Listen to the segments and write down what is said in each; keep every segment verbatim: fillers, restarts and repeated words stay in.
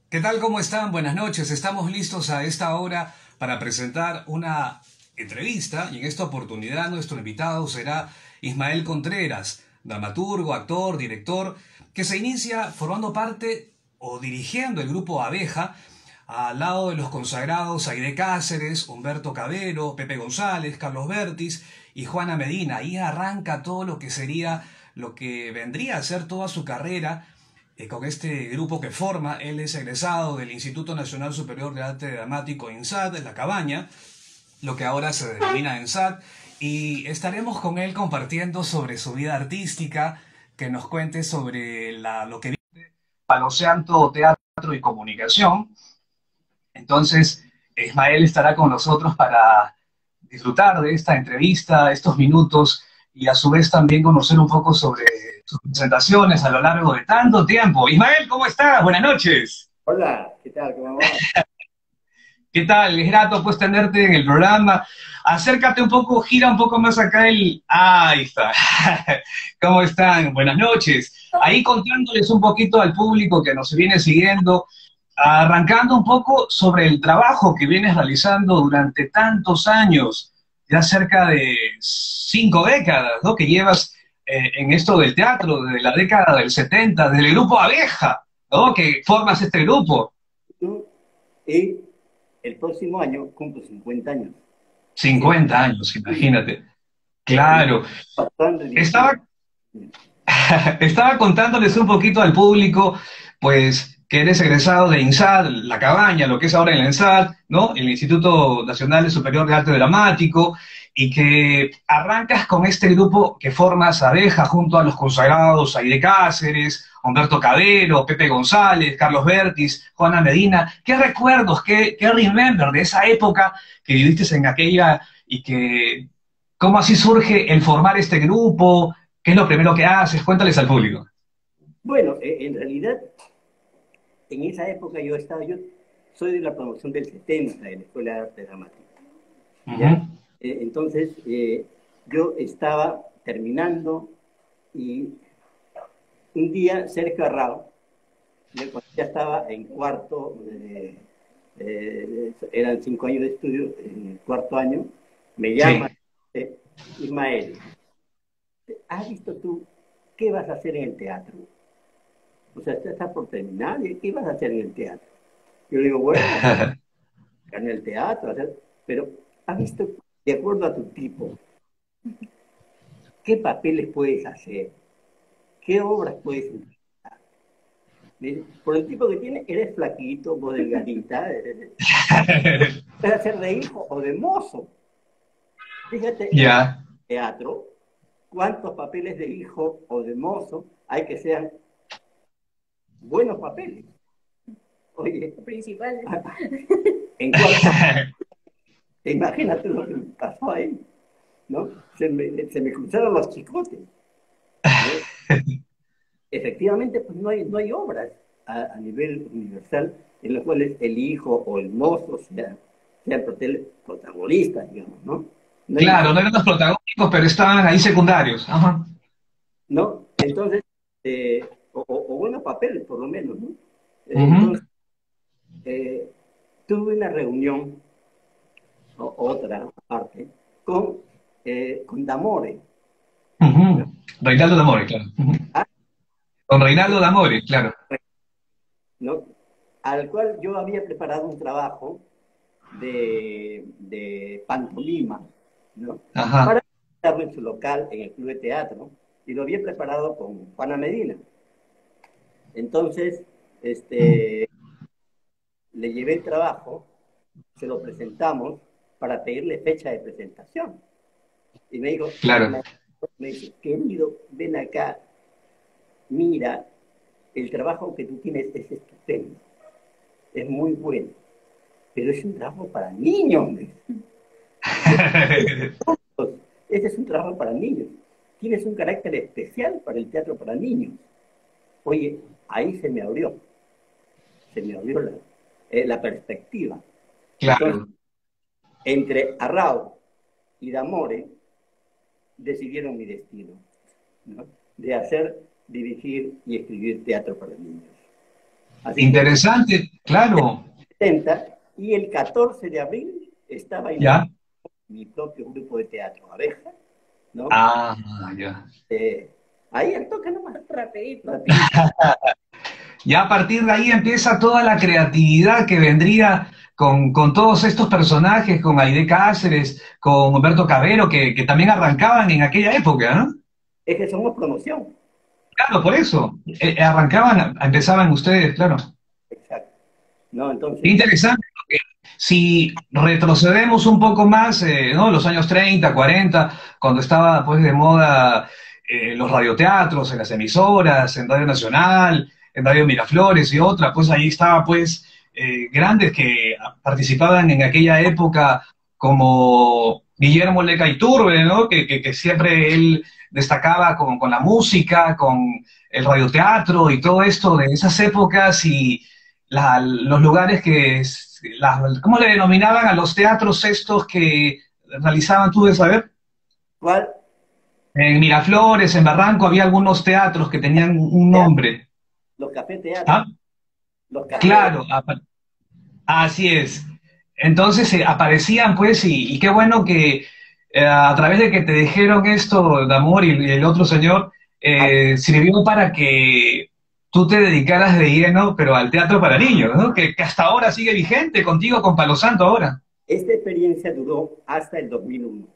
¿Qué tal? ¿Cómo están? Buenas noches. Estamos listos a esta hora para presentar una entrevista y en esta oportunidad nuestro invitado será Ismael Contreras, dramaturgo, actor, director, que se inicia formando parte o dirigiendo el grupo Abeja al lado de los consagrados Aide Cáceres, Humberto Cabero, Pepe González, Carlos Bertis y Juana Medina. Ahí arranca todo lo que sería, lo que vendría a ser toda su carrera eh, con este grupo que forma. Él es egresado del Instituto Nacional Superior de Arte Dramático INSAD, en La Cabaña, lo que ahora se denomina ENSAD, y estaremos con él compartiendo sobre su vida artística, que nos cuente sobre la, lo que vive Palo Santo Teatro y Comunicación. Entonces, Ismael estará con nosotros para disfrutar de esta entrevista, estos minutos, y a su vez también conocer un poco sobre sus presentaciones a lo largo de tanto tiempo. Ismael, ¿cómo estás? Buenas noches. Hola, ¿qué tal? ¿Cómo va? ¿Qué tal? Es grato pues tenerte en el programa. Acércate un poco, gira un poco más acá el... Ahí está. ¿Cómo están? Buenas noches. Ahí contándoles un poquito al público que nos viene siguiendo, arrancando un poco sobre el trabajo que vienes realizando durante tantos años, ya cerca de cinco décadas, ¿no? Que llevas eh, en esto del teatro, desde la década del setenta, desde el grupo Abeja, ¿no? Que formas este grupo. Tú, y el próximo año cumplo cincuenta años. Así que cincuenta años, sí, imagínate. y Claro. pasando y dirigiendo. Estaba, estaba contándoles un poquito al público, pues, que eres egresado de INSAD, La Cabaña, lo que es ahora el ENSAD, ¿no? El Instituto Nacional Superior de Arte Dramático, y que arrancas con este grupo que formas Abeja junto a los consagrados Aide Cáceres, Humberto Cabero, Pepe González, Carlos Bertis, Juana Medina. ¿Qué recuerdos, qué, qué remember de esa época que viviste en aquella y que, cómo así surge el formar este grupo? ¿Qué es lo primero que haces? Cuéntales al público. Bueno, eh, en realidad, en esa época yo estaba, yo soy de la promoción del setenta de la Escuela de Arte Dramático. Ujú. ¿Ya? Eh, entonces, eh, yo estaba terminando y un día Sergio Arrao, ya cuando ya estaba en cuarto, eh, eh, eran cinco años de estudio, en el cuarto año, me llama, Sí. eh, Ismael, ¿has visto tú qué vas a hacer en el teatro? O sea, ya estás por terminar, ¿y qué vas a hacer en el teatro? Yo le digo, bueno, en el teatro, hacer, pero ¿has visto, de acuerdo a tu tipo, qué papeles puedes hacer? ¿Qué obras puedes interpretar? Dice, por el tipo que tiene, eres flaquito, vos delgadita, eh, puedes hacer de hijo o de mozo. Fíjate, en Ya. teatro, cuántos papeles de hijo o de mozo hay que sean buenos papeles. Oye, principales. En cuarto, imagínate lo que me pasó ahí, ¿no? Se me, se me cruzaron los chicotes, ¿no? Efectivamente, pues no hay, no hay obras a, a nivel universal en las cuales el hijo o el mozo sea, sean protagonistas, digamos, ¿no? No hay Claro, no nada, eran los protagónicos, pero estaban ahí secundarios. Ajá. ¿no? Entonces, eh, o, o, o buenos papeles, por lo menos, ¿no? Eh, Ujú. entonces, eh, tuve una reunión, o, otra parte, con, eh, con Damore, ¿no? Ujú. Reinaldo D'Amore, claro. Ujú. Ah, Con Reinaldo D'Amore, claro. ¿no? Al cual yo había preparado un trabajo de, de pantomima, ¿no? Ajá. Para presentarlo en su local, en el Club de Teatro, y lo había preparado con Juana Medina. Entonces, este, le llevé el trabajo, se lo presentamos para pedirle fecha de presentación. Y me dijo, Claro. me dice, querido, ven acá, mira, el trabajo que tú tienes es estupendo, es muy bueno, pero es un trabajo para niños. Este es un trabajo para niños. Tienes un carácter especial para el teatro para niños. Oye, ahí se me abrió, se me abrió la, eh, la perspectiva. Entonces, Claro. entre Arrao y D'Amore decidieron mi destino, ¿no? De hacer, dirigir y escribir teatro para niños. Así que Interesante, claro. setenta, y el catorce de abril estaba Ya. inaugurado mi propio grupo de teatro, Abeja, ¿no? Ah, ya. Eh, ahí al toque nomás, rapidito, rapidito. Ya a partir de ahí empieza toda la creatividad que vendría con, con todos estos personajes, con Aide Cáceres, con Humberto Cabero, que, que también arrancaban en aquella época, ¿no? Es que somos promoción. Claro, por eso. Eh, arrancaban, empezaban ustedes, claro. Exacto. ¿No? Qué Entonces, interesante. Si retrocedemos un poco más, eh, ¿no? Los años treinta, cuarenta, cuando estaba pues de moda eh, los radioteatros, en las emisoras, en Radio Nacional, en Radio Miraflores y otras, pues ahí estaba pues eh, grandes que participaban en aquella época como Guillermo Leca Iturbe, ¿no? Que, que, que siempre él destacaba con, con la música, con el radioteatro y todo esto de esas épocas y la- los lugares que, la- ¿cómo le denominaban a los teatros estos que realizaban, tú de saber? ¿cuál? En Miraflores, en Barranco, había algunos teatros que tenían un Teatro, nombre. los cafés teatro, ¿Ah? los cafés. Claro, apa- así es. Entonces eh, aparecían, pues, y, y qué bueno que eh, a través de que te dijeron esto, Damor y, y el otro señor, Ah, eh, sirvió para que tú te dedicaras de lleno, pero al teatro para niños, ¿no? Que, que hasta ahora sigue vigente contigo con Palo Santo ahora. esta experiencia duró hasta el dos mil uno.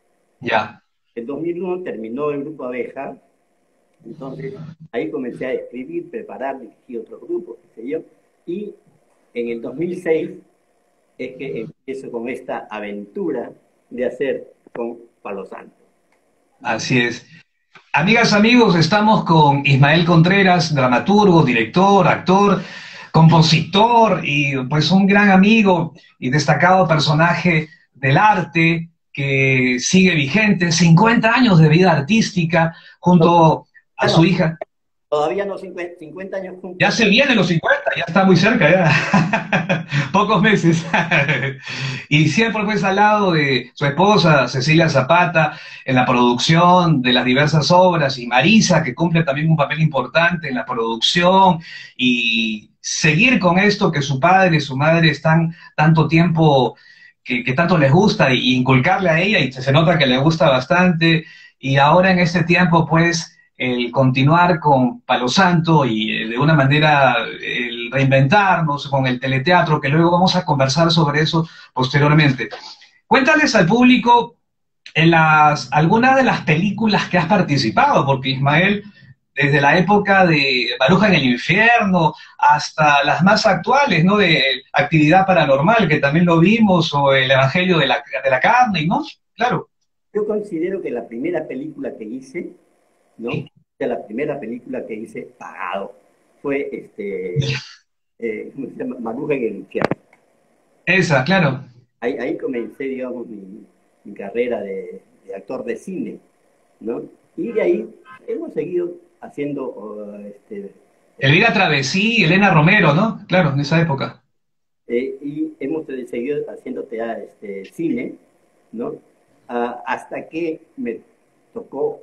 Ya. El dos mil uno terminó el grupo Abeja, entonces ahí comencé a escribir, preparar, dirigir otros grupos, qué sé yo, y en el dos mil seis es que empiezo con esta aventura de hacer con Palo Santo. ¿No? Así es. Amigas, amigos, estamos con Ismael Contreras, dramaturgo, director, actor, compositor y pues un gran amigo y destacado personaje del arte que sigue vigente, cincuenta años de vida artística No, junto a ya su no, hija. todavía no, cincuenta, cincuenta años Ya cumple. se vienen los cincuenta, ya está muy cerca, ya. Pocos meses. Y siempre pues al lado de su esposa, Cecilia Zapata, en la producción de las diversas obras, y Marisa, que cumple también un papel importante en la producción, y seguir con esto que su padre y su madre están tanto tiempo, que, que tanto les gusta, y inculcarle a ella, y se nota que le gusta bastante, y ahora en este tiempo pues el continuar con Palo Santo y eh, de una manera el reinventarnos con el teleteatro, que luego vamos a conversar sobre eso posteriormente. Cuéntales al público en las, algunas de las películas que has participado, porque Ismael, desde la época de Baruja en el Infierno hasta las más actuales, ¿no? De Actividad Paranormal, que también lo vimos, o El Evangelio de la, de la Carne, ¿no? Claro. Yo considero que la primera película que hice, ¿no? O sea, la primera película que hice pagado fue este, eh, ¿cómo se llama? Maruja en el infierno. Esa, claro. Ahí, ahí comencé, digamos, mi, mi carrera de, de, actor de cine, ¿no? Y de ahí hemos seguido haciendo, uh, este, Elvira Travesí, Elena Romero, ¿no? Claro, en esa época. eh, y hemos seguido haciendo teatro, este, cine, ¿no? Uh, hasta que me tocó,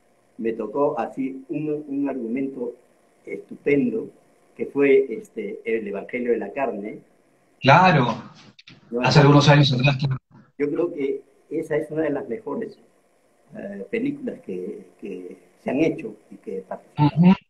me tocó así un, un argumento estupendo que fue este, el Evangelio de la Carne, Claro, ¿no? hace Entonces, algunos años atrás, claro. yo creo que esa es una de las mejores uh, películas que, que, se han hecho y que he participado. Ujú.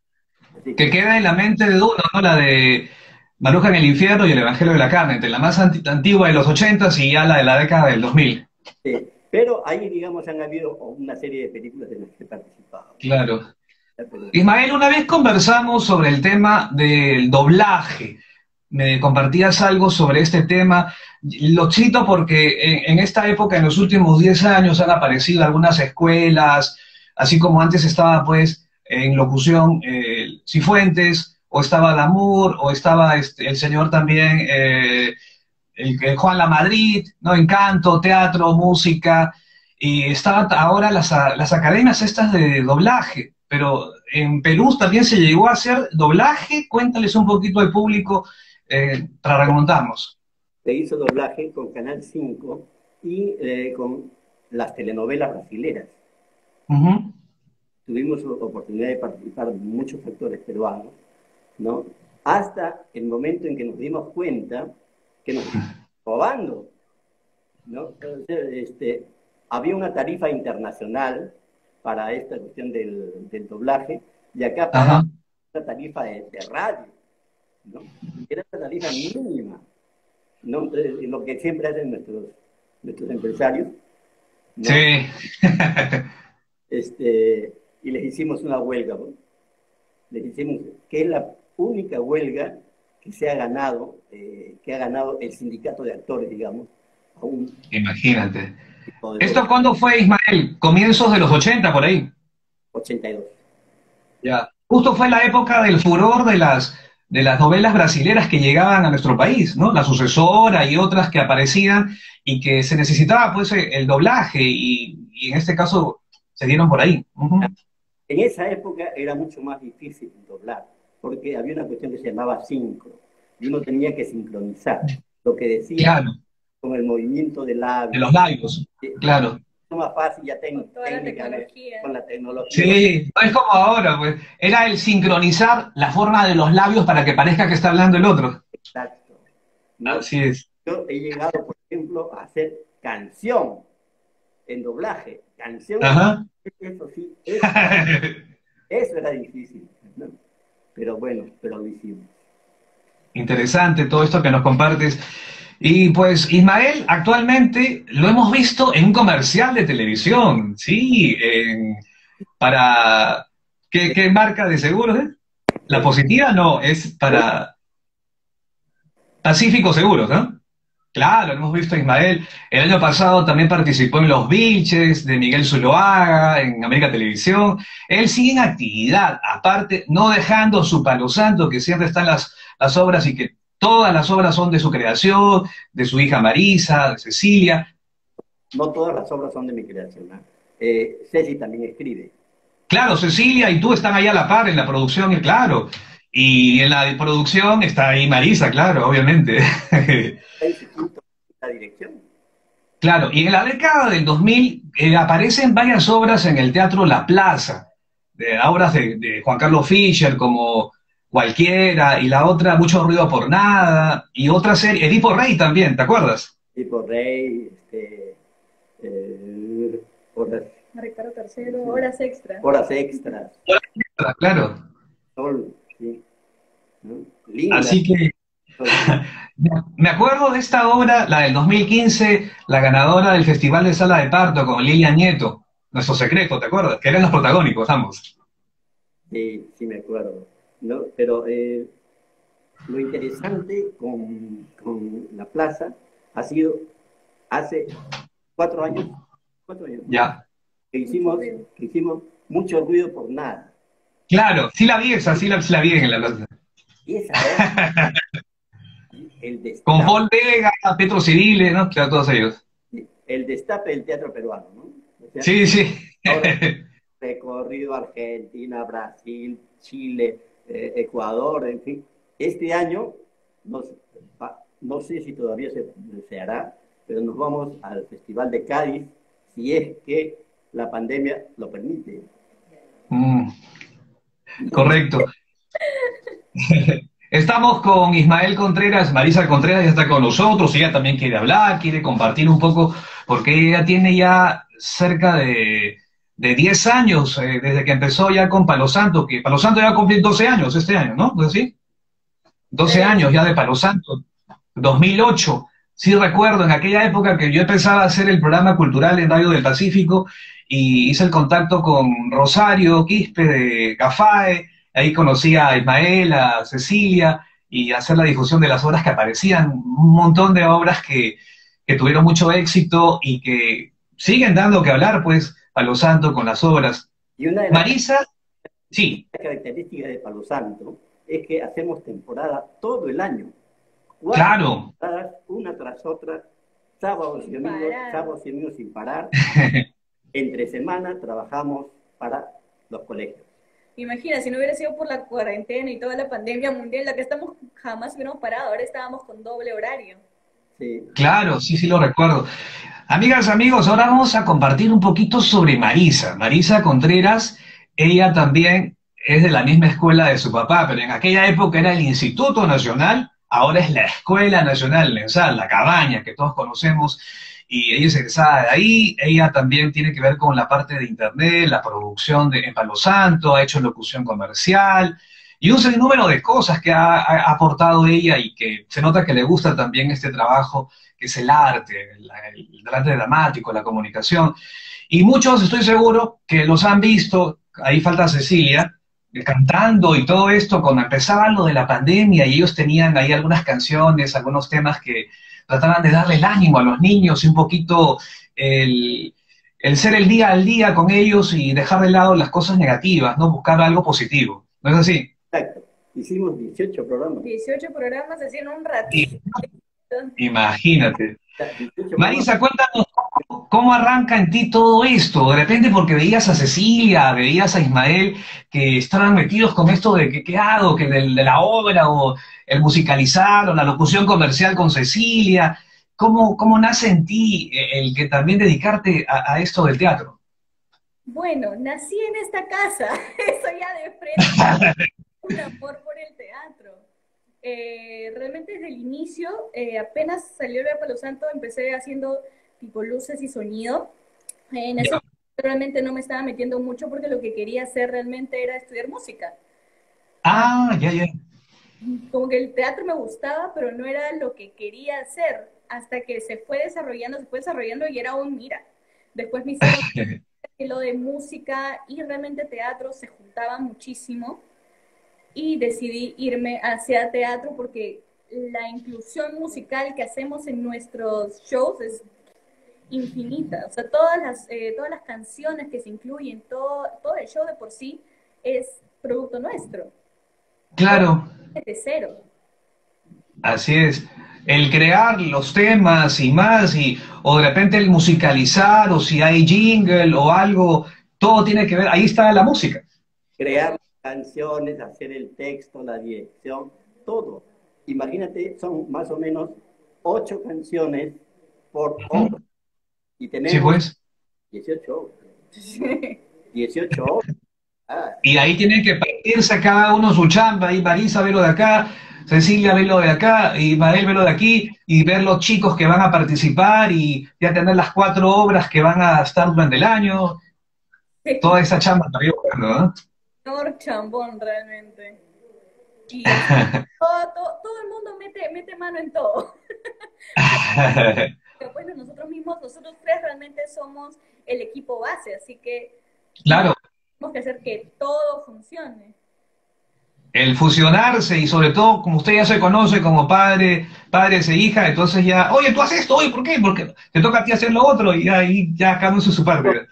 Así Que que, queda en la mente de uno, ¿no? La de Maruja en el Infierno y El Evangelio de la Carne, entre la más anti- antigua de los ochentas y ya la de la década del dos mil. sí. Pero ahí, digamos, han habido una serie de películas en las que he participado. Claro. Pero, Ismael, una vez conversamos sobre el tema del doblaje. Me compartías algo sobre este tema. Lo cito porque en, en esta época, en los últimos diez años, han aparecido algunas escuelas, así como antes estaba, pues, en locución eh, Cifuentes, o estaba Lamour, o estaba este, el señor también, eh, el, el Juan Lamadrid, ¿no? En canto, teatro, música, y estaban ahora las, las academias estas de doblaje, pero en Perú también se llegó a hacer doblaje. Cuéntales un poquito al público eh, para remontarnos. se hizo doblaje con Canal cinco y eh, con las telenovelas brasileras. Uh -huh. Tuvimos oportunidad de participar muchos actores peruanos, ¿no? hasta el momento en que nos dimos cuenta que nos estaban robando, ¿no? Entonces, este, había una tarifa internacional para esta cuestión del, del doblaje, y acá pagamos una tarifa de, de radio, ¿no? Era una tarifa mínima, ¿no? Entonces, lo que siempre hacen nuestros, nuestros empresarios, ¿no? Sí. Este, y les hicimos una huelga, ¿no? Les hicimos, que es la única huelga que se ha ganado, eh, que ha ganado el sindicato de actores, digamos. A un Imagínate. ¿Esto cuándo fue, Ismael? ¿Comienzos de los ochenta, por ahí? ochenta y dos. Ya. Justo fue la época del furor de las, de las novelas brasileras que llegaban a nuestro país, ¿no? La Sucesora y otras que aparecían y que se necesitaba, pues, el doblaje y, y en este caso se dieron por ahí. Uh-huh. En esa época era mucho más difícil doblar, porque había una cuestión que se llamaba sincro, y uno tenía que sincronizar lo que decía, claro, con el movimiento de labios. De los labios, sí, claro. Es más fácil, ya tengo con toda la tecnología. Con la tecnología. Sí, no es como ahora, pues. Era el sincronizar la forma de los labios para que parezca que está hablando el otro. Exacto. ¿No? Así es. Yo he llegado, por ejemplo, a hacer canción en doblaje. Canción. Ajá. Eso sí, eso, eso era difícil, ¿no? Pero bueno, pero lo hicimos. Interesante todo esto que nos compartes. Y pues, Ismael, actualmente lo hemos visto en un comercial de televisión, ¿sí? En, para... ¿qué, ¿Qué marca de seguros es? La Positiva no, es para Pacífico Seguros, ¿no? Claro, lo hemos visto a Ismael. El año pasado también participó en Los Vilches, de Miguel Zuloaga, en América Televisión. Él sigue en actividad, aparte, no dejando su palo santo, que siempre están las, las obras y que todas las obras son de su creación, de su hija Marisa, de Cecilia. No todas las obras son de mi creación, ¿no? Eh, Ceci también escribe. Claro, Cecilia y tú están ahí a la par en la producción, y claro. Y en la producción está ahí Marisa, claro, obviamente. La dirección. Claro, y en la década del dos mil eh, aparecen varias obras en el Teatro La Plaza, de, obras de, de Juan Carlos Fischer, como Cualquiera, y la otra, Mucho Ruido por Nada, y otra serie, Edipo Rey también, ¿te acuerdas? Edipo Rey, este, eh, horas, Ricardo tercero, horas extras. Horas extras. Horas extras, claro. Sol, sí. ¿No? Linda. Así que me acuerdo de esta obra, la del dos mil quince, la ganadora del Festival de Sala de Parto con Lilian Nieto, Nuestro Secreto, ¿te acuerdas? Que eran los protagónicos, ambos. Sí, sí me acuerdo. ¿No? Pero eh, lo interesante con, con La Plaza ha sido hace cuatro años, cuatro años ya. Que, hicimos, que hicimos Mucho Ruido por Nada. Claro, sí la vi esa, sí la, sí la vi en La Plaza. Y esa es el destape. Con Paul Vega, Petro Cirile, ¿no? Claro, todos ellos. El destape del teatro peruano, ¿no? O sea, sí, sí. Ahora, recorrido Argentina, Brasil, Chile, eh, Ecuador, en fin. Este año, no, no sé si todavía se, se hará, pero nos vamos al Festival de Cádiz, si es que la pandemia lo permite. Mm, correcto. Estamos con Ismael Contreras, Marisa Contreras ya está con nosotros, ella también quiere hablar, quiere compartir un poco, porque ella tiene ya cerca de, de diez años, eh, desde que empezó ya con Palo Santo, que Palo Santo ya va a cumplir doce años este año, ¿no? ¿No es así? doce sí. años ya de Palo Santo, dos mil ocho, sí recuerdo, en aquella época que yo empezaba a hacer el programa cultural en Radio del Pacífico, y hice el contacto con Rosario Quispe de Cafae. Ahí conocí a Ismael, a Cecilia, y hacer la difusión de las obras que aparecían, un montón de obras que, que tuvieron mucho éxito y que siguen dando que hablar, pues, Palo Santo con las obras. Y una de las Marisa, sí. características de Palo Santo es que hacemos temporada todo el año. Claro. Una tras otra, sábados y domingos, sábados y domingos sin parar. Entre semana trabajamos para los colegios. Imagina, si no hubiera sido por la cuarentena y toda la pandemia mundial, la que estamos jamás hubiéramos parado, ahora estábamos con doble horario. Sí. Claro, sí, sí lo recuerdo. Amigas, amigos, ahora vamos a compartir un poquito sobre Marisa. Marisa Contreras, ella también es de la misma escuela de su papá, pero en aquella época era el Instituto Nacional, ahora es la Escuela Nacional Lensal, la Cabaña, que todos conocemos, y ella es egresada de ahí. Ella también tiene que ver con la parte de internet, la producción de, en Palo Santo, ha hecho locución comercial, y un sinnúmero de cosas que ha, ha aportado ella y que se nota que le gusta también este trabajo, que es el arte, la- el arte dramático, la comunicación. Y muchos, estoy seguro, que los han visto, ahí falta Cecilia, eh, cantando y todo esto, cuando empezaba lo de la pandemia y ellos tenían ahí algunas canciones, algunos temas que trataban de darle el ánimo a los niños y un poquito el, el ser el día al día con ellos y dejar de lado las cosas negativas, ¿no? Buscar algo positivo. ¿No es así? Exacto. Hicimos dieciocho programas. dieciocho programas así en un ratito. Y- Imagínate. dieciocho programas. Marisa, cuéntanos cómo, cómo arranca en ti todo esto. De repente porque veías a Cecilia, veías a Ismael que estaban metidos con esto de que qué hago, que del- de, la obra o el musicalizar o la locución comercial con Cecilia. ¿Cómo, cómo nace en ti eh, el que también dedicarte a, a esto del teatro? Bueno, nací en esta casa, eso ya de frente, un amor por el teatro. Eh, realmente desde el inicio, eh, apenas salió el Palo Santo, empecé haciendo tipo luces y sonido. En ese Ya. momento realmente no me estaba metiendo mucho porque lo que quería hacer realmente era estudiar música. Ah, Ah, ya, ya. como que el teatro me gustaba, pero no era lo que quería hacer. Hasta que se fue desarrollando, se fue desarrollando y era un mira. Después me hicieron que lo de música y realmente teatro se juntaban muchísimo y decidí irme hacia teatro porque la inclusión musical que hacemos en nuestros shows es infinita. O sea, todas las, eh, todas las canciones que se incluyen, todo, todo el show de por sí es producto nuestro. Todo Claro, desde cero. así es. El crear los temas y más, y, o de repente el musicalizar, o si hay jingle o algo, todo tiene que ver, ahí está la música. Crear canciones, hacer el texto, la dirección, todo. Imagínate, son más o menos ocho canciones por obra. Y Sí, tenemos pues. dieciocho obras. dieciocho obras. Ah, Y ahí tienen que partirse cada uno su chamba, y Marisa ve lo de acá, Cecilia ve lo de acá, y Mael ve lo de aquí, y ver los chicos que van a participar, y ya tener las cuatro obras que van a estar durante el año, toda esa chamba también, ¿no? Señor chambón realmente. Y así, todo, todo, todo el mundo mete, mete mano en todo. Pero bueno, nosotros mismos, nosotros tres realmente somos el equipo base, así que Claro, tenemos que hacer que todo funcione. el fusionarse, y sobre todo, como usted ya se conoce como padre, padres e hija, entonces ya, oye, tú haces esto, oye, ¿por qué? Porque te toca a ti hacer lo otro, y ahí ya cada uno hace su parte.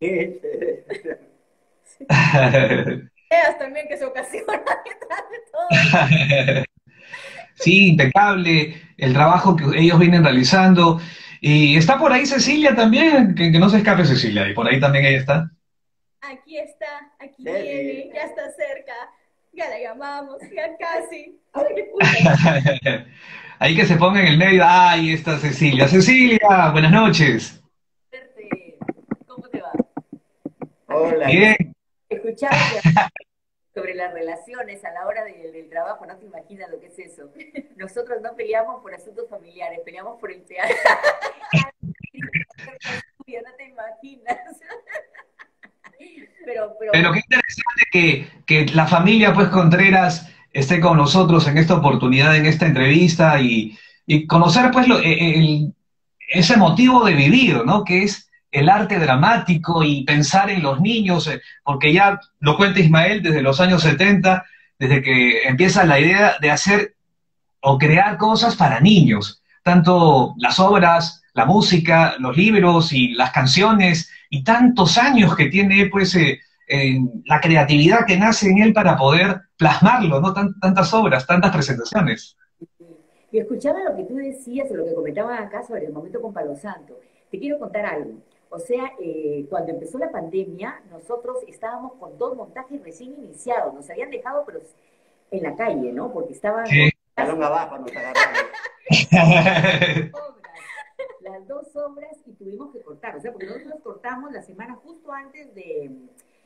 Ideas también que se ocasionan detrás de todo esto. Sí, impecable el trabajo que ellos vienen realizando. Y está por ahí Cecilia también, que, que no se escape Cecilia, y por ahí también ella está. Aquí está, aquí Ceci. viene, ya está cerca, ya la llamamos, ya casi. Ay, pucha, Ahí que se ponga en el medio, ahí está Cecilia. Cecilia, buenas noches. Verte. ¿Cómo te va? Hola, Bien, Escucharte sobre las relaciones a la hora de- del trabajo, no te imaginas lo que es eso. Nosotros no peleamos por asuntos familiares, peleamos por el teatro. No te imaginas. Pero, pero pero qué interesante que, que la familia, pues, Contreras esté con nosotros en esta oportunidad, en esta entrevista, y, y conocer, pues, lo- e- el- ese motivo de vivir, ¿no? Que es el arte dramático y pensar en los niños, eh, porque ya lo cuenta Ismael desde los años setenta, desde que empieza la idea de hacer o crear cosas para niños, tanto las obras, la música, los libros y las canciones, y tantos años que tiene, pues, eh, en la creatividad que nace en él para poder plasmarlo, ¿no? Tan- tantas obras, tantas presentaciones. y escuchaba lo que tú decías o lo que comentaban acá sobre el momento con Palo Santo. Te quiero contar algo. O sea, eh, cuando empezó la pandemia, nosotros estábamos con dos montajes recién iniciados. Nos habían dejado, pero en la calle, ¿no? Porque estaban Sí. talón abajo nos agarramos. obras, las dos obras y tuvimos que cortar, o sea, porque nosotros cortamos la semana justo antes de,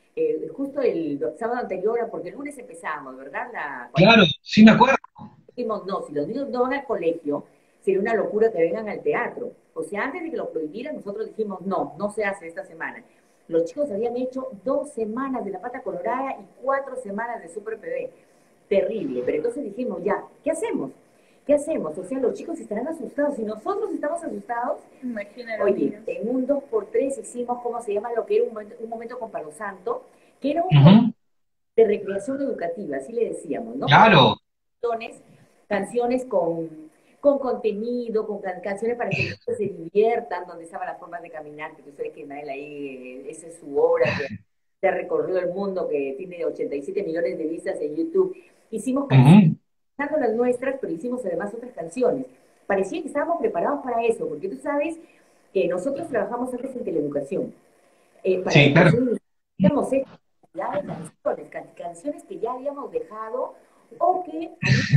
eh, justo el sábado anterior, porque el lunes empezamos, ¿verdad? La, Claro, sí me acuerdo. dijimos, no, si los niños no van al colegio, sería una locura que vengan al teatro. O sea, antes de que lo prohibieran, nosotros dijimos, no, no se hace esta semana. Los chicos habían hecho dos semanas de La Pata Colorada y cuatro semanas de Super P B. Terrible. Pero entonces dijimos, ya, ¿qué hacemos? ¿Qué hacemos? O sea, los chicos estarán asustados. Si nosotros estamos asustados, Imagínate. oye, en un dos por tres hicimos, ¿cómo se llama? Lo que era un momento, un momento con Palo Santo, que era un Ujú. de recreación educativa, así le decíamos, ¿no? Claro. Canciones, canciones con, con contenido, con can- canciones para que los chicos se diviertan, donde estaban las formas de caminar, que tú sabes que Ismael ahí, eh, esa es su obra, que se ha recorrido el mundo, que tiene ochenta y siete millones de vistas en YouTube. Hicimos canciones, Ujú. cantando las nuestras, pero hicimos además otras canciones. Parecía que estábamos preparados para eso, porque tú sabes que nosotros trabajamos antes en teleeducación. Eh, para Sí, claro. educación habíamos hecho cantidad de canciones, can- canciones que ya habíamos dejado o que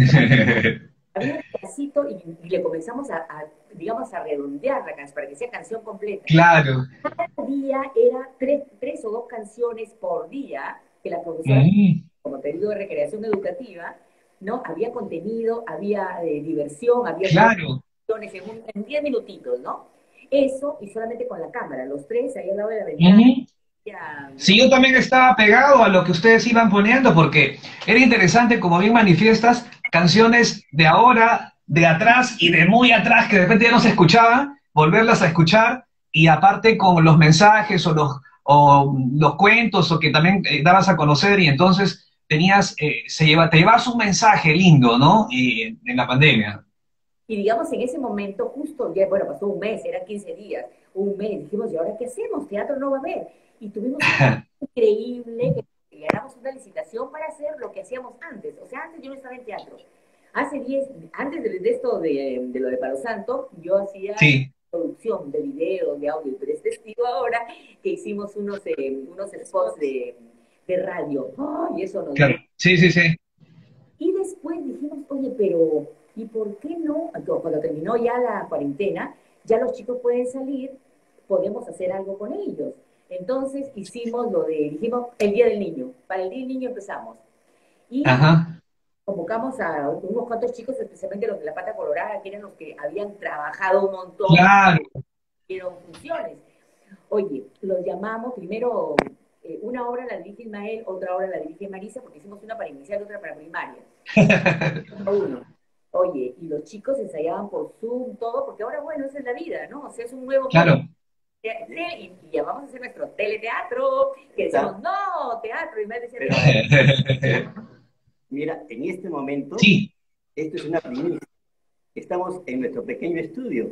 había un pedacito y, y le comenzamos a, a, digamos, a redondear la canción para que sea canción completa. Claro. Cada día era tres, tres o dos canciones por día que la profesora, Mm. como periodo de recreación educativa, ¿no? Había contenido, había eh, diversión, había Claro. canciones en, un- en diez minutitos, ¿no? Eso y solamente con la cámara, los tres ahí al lado de la ventana. Ujú. Ya, Sí, yo también estaba pegado a lo que ustedes iban poniendo porque era interesante, como bien manifiestas, canciones de ahora, de atrás y de muy atrás que de repente ya no se escuchaban, volverlas a escuchar y aparte con los mensajes o los, o los cuentos o que también eh, dabas a conocer y entonces tenías, eh, se lleva, te llevas un mensaje lindo, ¿no? Y, en la pandemia. y digamos, en ese momento, justo, ya, bueno, pasó un mes, eran quince días, un mes, dijimos, ¿y ahora qué hacemos? Teatro no va a haber. Y tuvimos una idea increíble, que ganamos una licitación para hacer lo que hacíamos antes. O sea, antes yo no estaba en teatro. Hace diez, antes de, de esto de, de lo de Palo Santo, yo hacía Sí, producción de videos, de audio, pero es testigo ahora que hicimos unos, eh, unos spots de, de radio. ¡Ay! Y eso nos claro. dio. Sí, sí, sí. Y después dijimos, oye, pero ¿y por qué no? Cuando terminó ya la cuarentena, ya los chicos pueden salir, podemos hacer algo con ellos. Entonces hicimos lo de, dijimos, el Día del Niño. Para el Día del Niño empezamos. Y Ajá. convocamos a unos cuantos chicos, especialmente los de la Pata Colorada, que eran los que habían trabajado un montón, Claro. hicieron funciones. Oye, los llamamos primero, eh, una hora la dirige Ismael, otra hora la dirige Marisa, porque hicimos una para inicial y otra para primaria. Uno. Oye, y los chicos ensayaban por Zoom, todo, porque ahora, bueno, esa es la vida, ¿no? O sea, es un nuevo Claro. medio. Y, y ya vamos a hacer nuestro teleteatro, que decimos, no, teatro, y me decía, Pero, mira, en este momento, Sí, esto es una primicia. Estamos en nuestro pequeño estudio.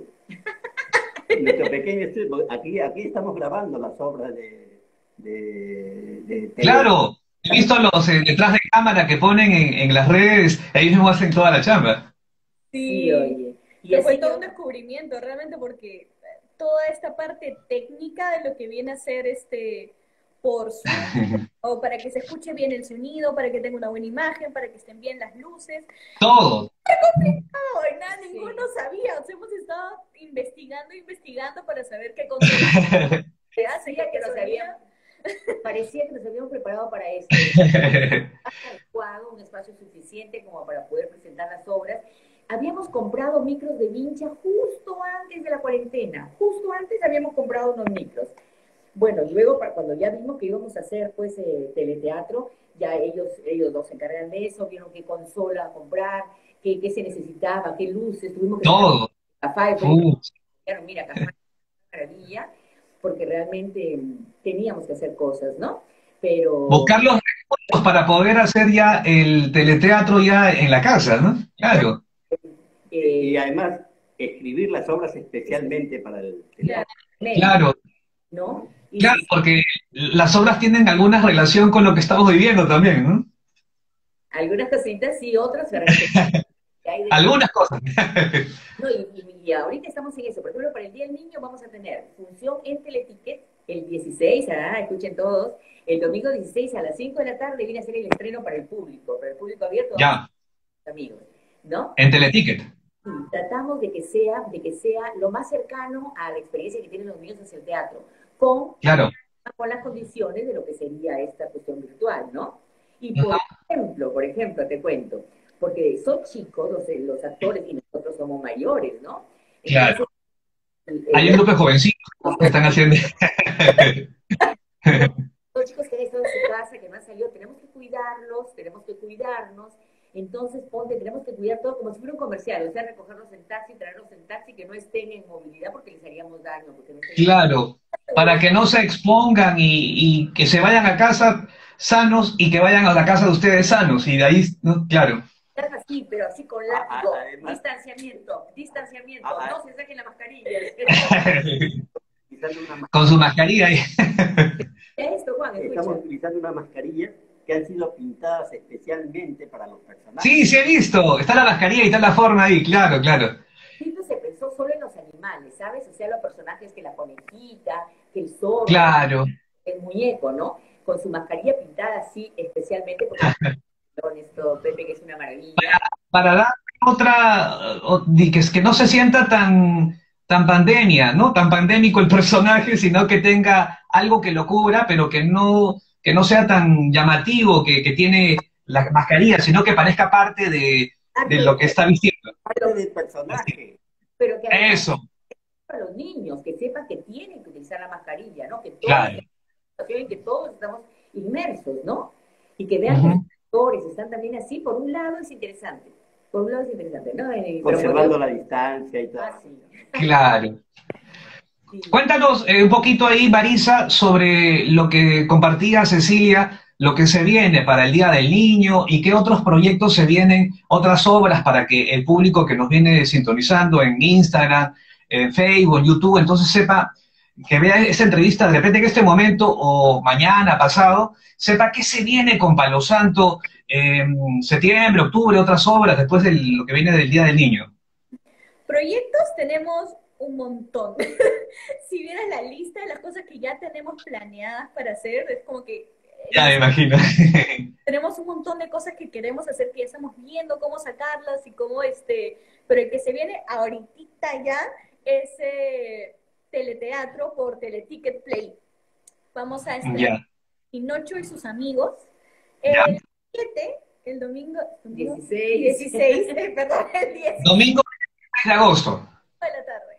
En nuestro pequeño estudio. Aquí, aquí estamos grabando las obras de, de, de tele. claro. He visto los eh, detrás de cámara que ponen en, en las redes, ellos mismos hacen toda la chamba. sí, Sí, oye. Y que fue así todo yo, un descubrimiento realmente porque toda esta parte técnica de lo que viene a ser este por Zoom, o para que se escuche bien el sonido, para que tenga una buena imagen, para que estén bien las luces. Todo. No, nada, sí. ninguno sabía. O sea, hemos estado investigando, investigando para saber qué concepto se hace, parecía qué que nos sonía. habíamos, parecía que nos habíamos preparado para esto. Adecuado, un espacio suficiente como para poder presentar las obras. Habíamos comprado micros de vincha justo antes de la cuarentena, justo antes habíamos comprado unos micros. Bueno, y luego para cuando ya vimos que íbamos a hacer pues eh, teleteatro, ya ellos, ellos dos se encargan de eso, vieron qué consola comprar, qué, qué se necesitaba, qué luces, tuvimos que sacar Todo. Cafá, Uh, dijeron, mira, Cafá, maravilla, porque realmente mm, teníamos que hacer cosas, ¿no? Pero buscar los recursos para poder hacer ya el teleteatro ya en la casa, ¿no? Claro, Y eh, además, escribir las obras especialmente para el Claro. teatro. claro, ¿no? Y claro, sí, porque las obras tienen alguna relación con lo que estamos viviendo también, ¿no? algunas cositas y otras, ¿verdad? Que hay de todo. Algunas cosas. No, y, y- y ahorita estamos en eso. Por ejemplo, para el Día del Niño vamos a tener función en Teleticket el dieciséis, ah, escuchen todos, el domingo dieciséis a las cinco de la tarde viene a ser el estreno para el público, para el público abierto, vamos Ya, a ser amigos, ¿no? en Teleticket. Y tratamos de que sea, de que sea lo más cercano a la experiencia que tienen los niños hacia el teatro, con Claro. con las condiciones de lo que sería esta cuestión virtual, ¿no? Y por ejemplo, por ejemplo, te cuento, porque son chicos los, los actores y nosotros somos mayores, ¿no? Claro. Entonces, Hay eh, un grupo de jovencitos que están haciendo... los chicos que han estado en su casa, que no han salido, tenemos que cuidarlos, tenemos que cuidarnos. Entonces, ponte, tenemos que cuidar todo como si fuera un comercial, o sea, recogerlos en taxi, traerlos en taxi, que no estén en movilidad porque les haríamos daño. Porque no estén... Claro, para que no se expongan y, y que se vayan a casa sanos y que vayan a la casa de ustedes sanos. Y de ahí, ¿no? Claro. Así, pero así con Ah, látigo, además- distanciamiento, distanciamiento, Ah, no se saquen la mascarilla. Utilizando una Con su mascarilla ahí. Esto, Juan, Estamos escucha. utilizando unas mascarillas que han sido pintadas especialmente para los personajes. Sí, sí he visto. Está la mascarilla y está la forma ahí, claro, claro. Esto se pensó solo en los animales, ¿sabes? O sea, los personajes que la conejita, que el zorro, Claro. el muñeco, ¿no? Con su mascarilla pintada así, especialmente porque con esto, Pepe, que es una maravilla. Para dar otra, o- di- que, es que no se sienta tan, tan pandemia, ¿no? Tan pandémico el personaje, sino que tenga algo que lo cubra, pero que no, que no sea tan llamativo, que, que tiene la mascarilla, sino que parezca parte de, de lo que está vistiendo. Parte del personaje. Pero que además Eso, para los niños, que sepan que tienen que utilizar la mascarilla, ¿no? Que todos, claro. en que todos estamos inmersos, ¿no? Y que vean Ujú. que los actores están también así, por un lado es interesante, por un lado es interesante, ¿no? Eh, pero Conservando por- la distancia y todo. Ah, sí. Claro. Sí. Cuéntanos eh, un poquito ahí, Marisa, sobre lo que compartía Cecilia, lo que se viene para el Día del Niño y qué otros proyectos se vienen, otras obras para que el público que nos viene sintonizando en Instagram, en Facebook, en YouTube, entonces sepa, que vea esa entrevista de repente en este momento o mañana, pasado, sepa qué se viene con Palo Santo en septiembre, octubre, otras obras después de lo que viene del Día del Niño. Proyectos tenemos un montón. Si vieras la lista de las cosas que ya tenemos planeadas para hacer, es como que eh, Ya me imagino. tenemos un montón de cosas que queremos hacer, que ya estamos viendo cómo sacarlas y cómo este, pero el que se viene ahorita ya es eh, teleteatro por Teleticket Play. Vamos a estrenar Ya. Pinocho y sus amigos Ya. el siete, el domingo, domingo dieciséis. dieciséis, eh, perdón, el diez Domingo de agosto. de la tarde.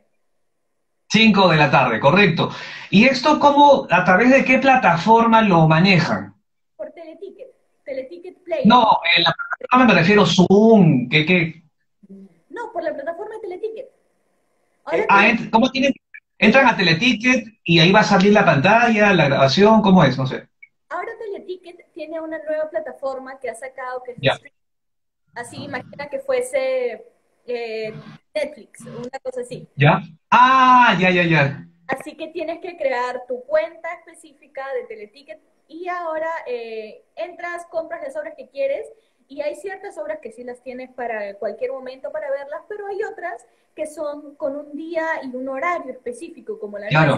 cinco de la tarde, correcto. ¿Y esto cómo, a través de qué plataforma lo manejan? Por Teleticket, Teleticket Play. No, en la plataforma me refiero Zoom, que, que, No, por la plataforma de Teleticket. Ahora ah, tiene- ent- ¿cómo tienen? Entran a Teleticket y ahí va a salir la pantalla, la grabación, ¿cómo es? No sé. ahora Teleticket tiene una nueva plataforma que ha sacado que es de Ya. streaming. Así, imagina que fuese eh, Netflix, una cosa así. ¿Ya? Ah, ya, ya, ya. Así que tienes que crear tu cuenta específica de Teleticket y ahora eh, entras, compras las obras que quieres y hay ciertas obras que sí las tienes para cualquier momento para verlas, pero hay otras que son con un día y un horario específico, como la Claro.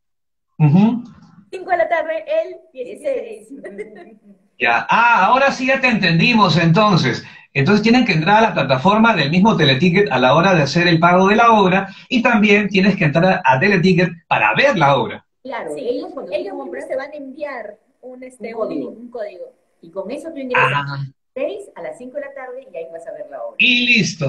Ujú. cinco de la tarde el dieciséis. Ya. Ah, ahora sí ya te entendimos entonces. Entonces tienen que entrar a la plataforma del mismo Teleticket a la hora de hacer el pago de la obra y también tienes que entrar a Teleticket para ver la obra. Claro, Sí, ellos cuando ellos tú mismos compras, te van a enviar un, este, Un código. un, un código. y con eso tú ingresas Ah, a las seis, a las cinco de la tarde y ahí vas a ver la obra. y listo.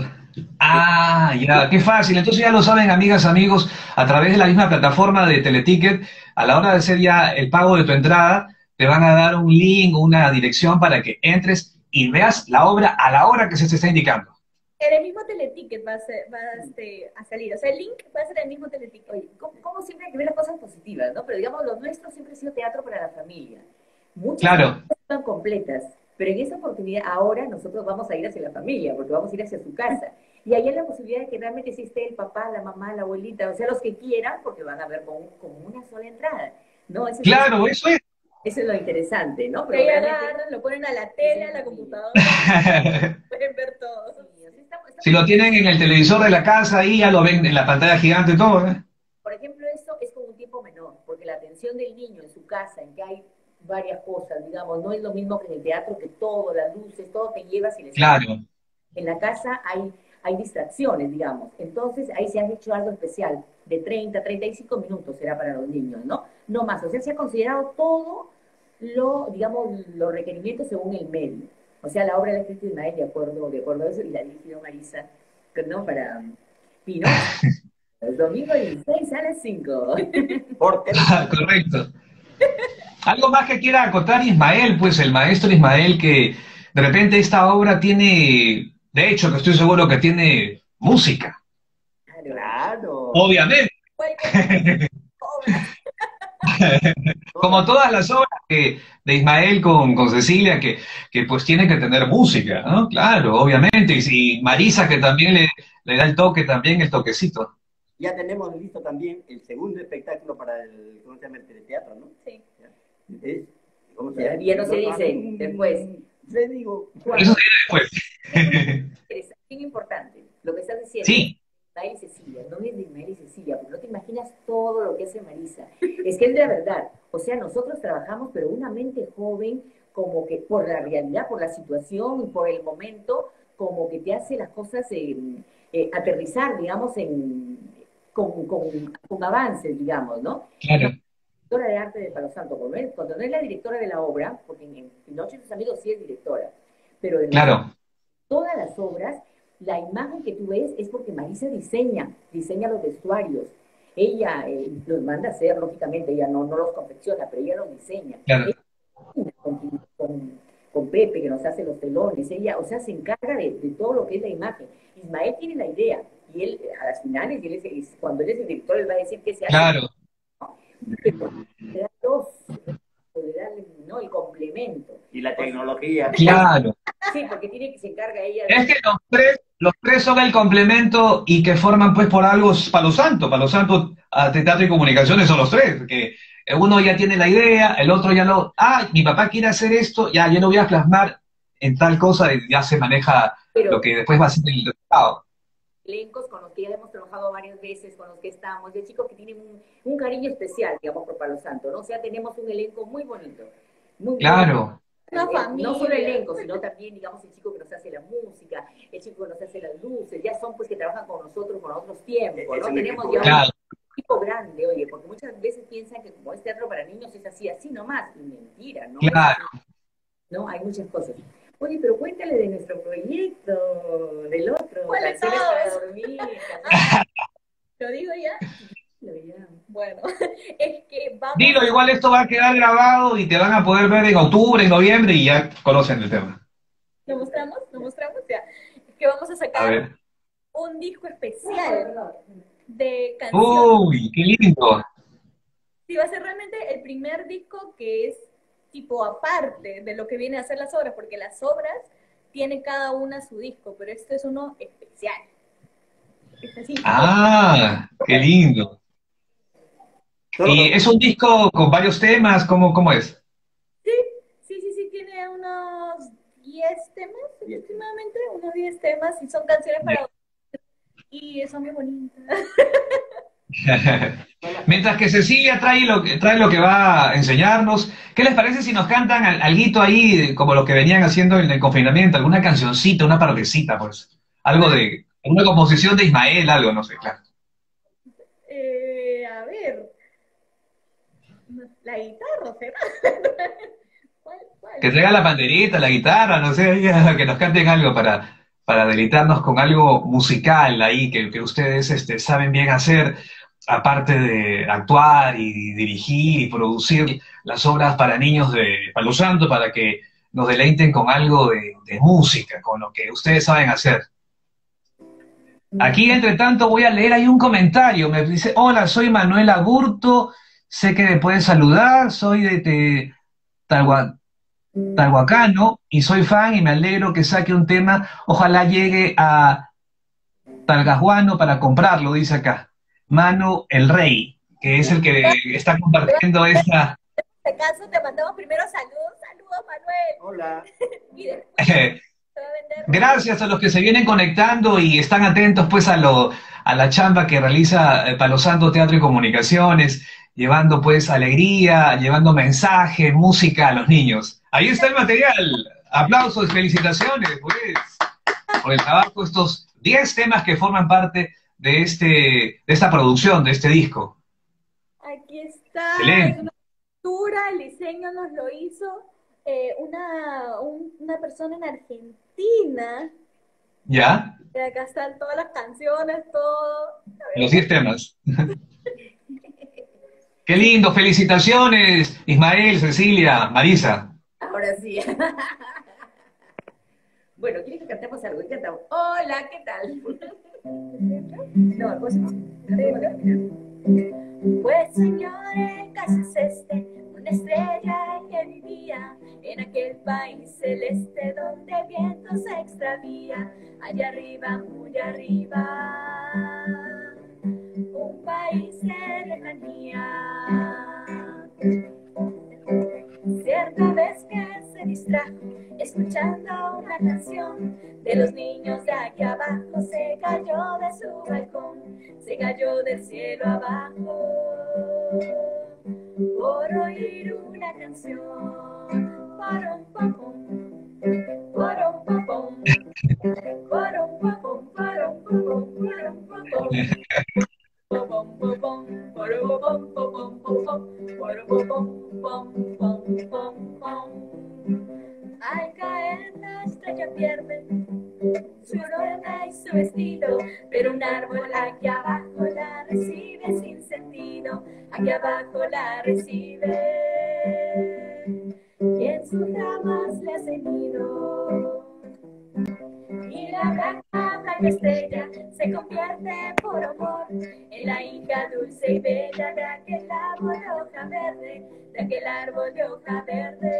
Ah, ya, qué fácil. Entonces ya lo saben, amigas, amigos, a través de la misma plataforma de Teleticket, a la hora de hacer ya el pago de tu entrada, te van a dar un link, una dirección para que entres y veas la obra a la hora que se te está indicando. En el mismo Teleticket va a, ser- va a, este, a salir. O sea, el link va a ser el mismo Teleticket. Oye, ¿cómo, cómo siempre hay que ver las cosas positivas, ¿no? Pero digamos, lo nuestro siempre ha sido teatro para la familia. Muchas Claro. cosas están completas, pero en esta oportunidad ahora nosotros vamos a ir hacia la familia, porque vamos a ir hacia su casa. Y ahí hay la posibilidad de que realmente sí esté el papá, la mamá, la abuelita, o sea, los que quieran, porque van a ver con, con una sola entrada. ¿No? Eso es- Claro, eso es. Eso es lo interesante, ¿no? Pero ahí realmente- agarran, lo ponen a la tele, a la computadora, pueden ver todo. Sí, así estamos- estamos- Si lo tienen en el televisor de la casa, ahí ya lo ven en la pantalla gigante y todo, ¿eh? Por ejemplo, esto es con un tiempo menor, porque la atención del niño en su casa, en que hay varias cosas, digamos, no es lo mismo que en el teatro, que todo, las luces, todo te llevas y les... Claro. En la casa hay, hay distracciones, digamos. Entonces, ahí se ha hecho algo especial, de treinta, treinta y cinco minutos será para los niños, ¿no? no más. O sea, se ha considerado todo lo, digamos, los requerimientos según el medio. O sea, la obra la ha escrito Ismael de acuerdo, de acuerdo a eso, y la ha dirigido Marisa, ¿no? Para Pinocho. El domingo dieciséis a las cinco. Ah, correcto. Algo más que quiera acotar Ismael, pues el maestro Ismael, que de repente esta obra tiene, de hecho, que estoy seguro que tiene música. Claro. Obviamente. Como todas las obras que, de Ismael con, con Cecilia, que, que pues tienen que tener música, ¿no? Claro, obviamente. Y, si Marisa, que también le, le da el toque, también el toquecito. Ya tenemos listo también el segundo espectáculo para el, ¿cómo se llama? El teleteatro, ¿no? Sí. Es, ¿cómo se Ya, llama? ya no se dice después. Le digo, Eso sería después. Es bien importante lo que estás diciendo. Sí. Ismael y Cecilia, no es de Ismael y Cecilia, porque no te imaginas todo lo que hace Marisa. Es que es de la verdad. O sea, nosotros trabajamos, pero una mente joven, como que por la realidad, por la situación y por el momento, como que te hace las cosas eh, eh, aterrizar, digamos, en, con, con, con avances, digamos, ¿no? Claro. Directora de arte de Palo Santo, cuando no es, cuando no es la directora de la obra, porque en Noche y sus amigos sí es directora, pero de Claro. todas las obras, la imagen que tú ves es porque Marisa diseña, diseña los vestuarios. Ella eh, los manda a hacer, lógicamente, ella no, no los confecciona, pero ella los diseña. Claro. Ella, con, con, con Pepe, que nos hace los telones, ella, o sea, se encarga de, de todo lo que es la imagen. Ismael tiene la idea, y él, a las finales, y él es, cuando él es el director, él va a decir que se hace. Claro. Pero le da dos, le da, ¿no?, el complemento. y la tecnología. Claro. Sí, porque tiene que se encarga ella de... Es que los tres, los tres son el complemento y que forman pues por algo Palo Santo. Palo Santo, Arte, Teatro y Comunicaciones son los tres, que uno ya tiene la idea, el otro ya lo, ah, mi papá quiere hacer esto, ya, yo lo voy a plasmar en tal cosa y ya se maneja Pero, lo que después va a ser el resultado. Elencos con los que ya hemos trabajado varias veces, con los que estamos, de chicos que tienen un, un cariño especial, digamos, por Palo Santo, ¿no? O sea, tenemos un elenco muy bonito. Muy Claro. bonito. Una Eh, familia. No solo elenco, sino también, digamos, el chico que nos hace la música, el chico que nos hace las luces, ya son pues que trabajan con nosotros por otros tiempos, Es ¿no? un Tenemos equipo ya Claro. un equipo grande, oye, porque muchas veces piensan que como es teatro para niños es así, así nomás, y mentira, ¿no? Claro. No, hay muchas cosas. Oye, pero cuéntale de nuestro proyecto, del otro, ¿Cuál es canciones todo? para dormir. ¿Lo digo ya? Canciones- ya. Bueno, es que vamos... Dilo, igual esto va a quedar grabado y te van a poder ver en octubre, en noviembre y ya conocen el tema. ¿Lo mostramos? ¿Lo mostramos? Ya. Es que vamos a A sacar ver. un disco especial de canciones. Uy, qué lindo. Sí, va a ser realmente el primer disco que es tipo aparte de lo que viene a ser las obras, porque las obras tienen cada una su disco, pero este es uno especial. Es así. Ah, qué lindo. Solo- ¿Y es un disco con varios temas? ¿Cómo, cómo es? Sí, sí, sí, sí, tiene unos diez temas aproximadamente, unos diez temas, y son canciones para... Y son muy bonitas. Mientras que Cecilia trae lo que, trae lo que va a enseñarnos, ¿qué les parece si nos cantan al- alguito ahí, como lo que venían haciendo en el confinamiento? Alguna cancioncita, una partecita, pues. Algo de, una composición de Ismael, algo, no sé, claro. Eh, a ver, la guitarra, ¿será? ¿Cuál, cuál? Que traiga la pandereta, la guitarra, no sé, que nos canten algo para, para deleitarnos con algo musical ahí, que, que ustedes este, saben bien hacer, aparte de actuar y dirigir y producir las obras para niños de Palo Santo, para que nos deleiten con algo de, de música, con lo que ustedes saben hacer. Aquí, entre tanto, voy a leer ahí un comentario. Me dice, hola, soy Manuel Aburto, sé que me pueden saludar, soy de, de Talgua- Talhuacano y soy fan y me alegro que saque un tema. Ojalá llegue a Talcahuano para comprarlo, dice acá. Manu el Rey, que es el que está compartiendo esta... En este caso te mandamos primero saludos, saludos Manuel, Hola. y después se va a vender. Gracias a los que se vienen conectando y están atentos pues a, lo, a la chamba que realiza eh, Palo Santo Teatro y Comunicaciones, llevando pues alegría, llevando mensaje, música a los niños. Ahí está el material. Aplausos y felicitaciones pues, por el trabajo, estos diez temas que forman parte de, este, de esta producción, de este disco. Aquí está. está, es Excelente. una cultura, el diseño nos lo hizo eh, una, un- una persona en Argentina. ¿Ya? Y acá están todas las canciones, todo. Los diez temas. Qué Sí, lindo, felicitaciones, Ismael, Cecilia, Marisa. ahora sí. Bueno, ¿quieres que cantemos algo? ¿Qué cantamos? Hola, ¿qué tal? No, el coche no. No tengo que caminar. Pues señores, casi es este, una estrella que vivía en aquel país celeste donde el viento se extravía, allá arriba, muy arriba, un país de lejanía. Cierta vez que se distrajo escuchando una canción de los niños de aquí abajo, se cayó de su balcón, se cayó del cielo abajo por oír una canción. Parom, pam, pum, parom, pam, pum, parom, pam, pum, parom, pam, pum, parom, pam, pum. Pom, pom, pom, pom, poro, pom, pom, pom, pom, pom, poro, pom, pom, pom, pom, pom, pom. Al caer la estrella pierde su norma y su vestido, pero un árbol aquí abajo la recibe sin sentido, aquí abajo la recibe y en sus ramas le hace nido. Y la blanca, blanca estrella se convierte por amor en la hija dulce y bella de aquel árbol de hoja verde, de aquel árbol de hoja verde.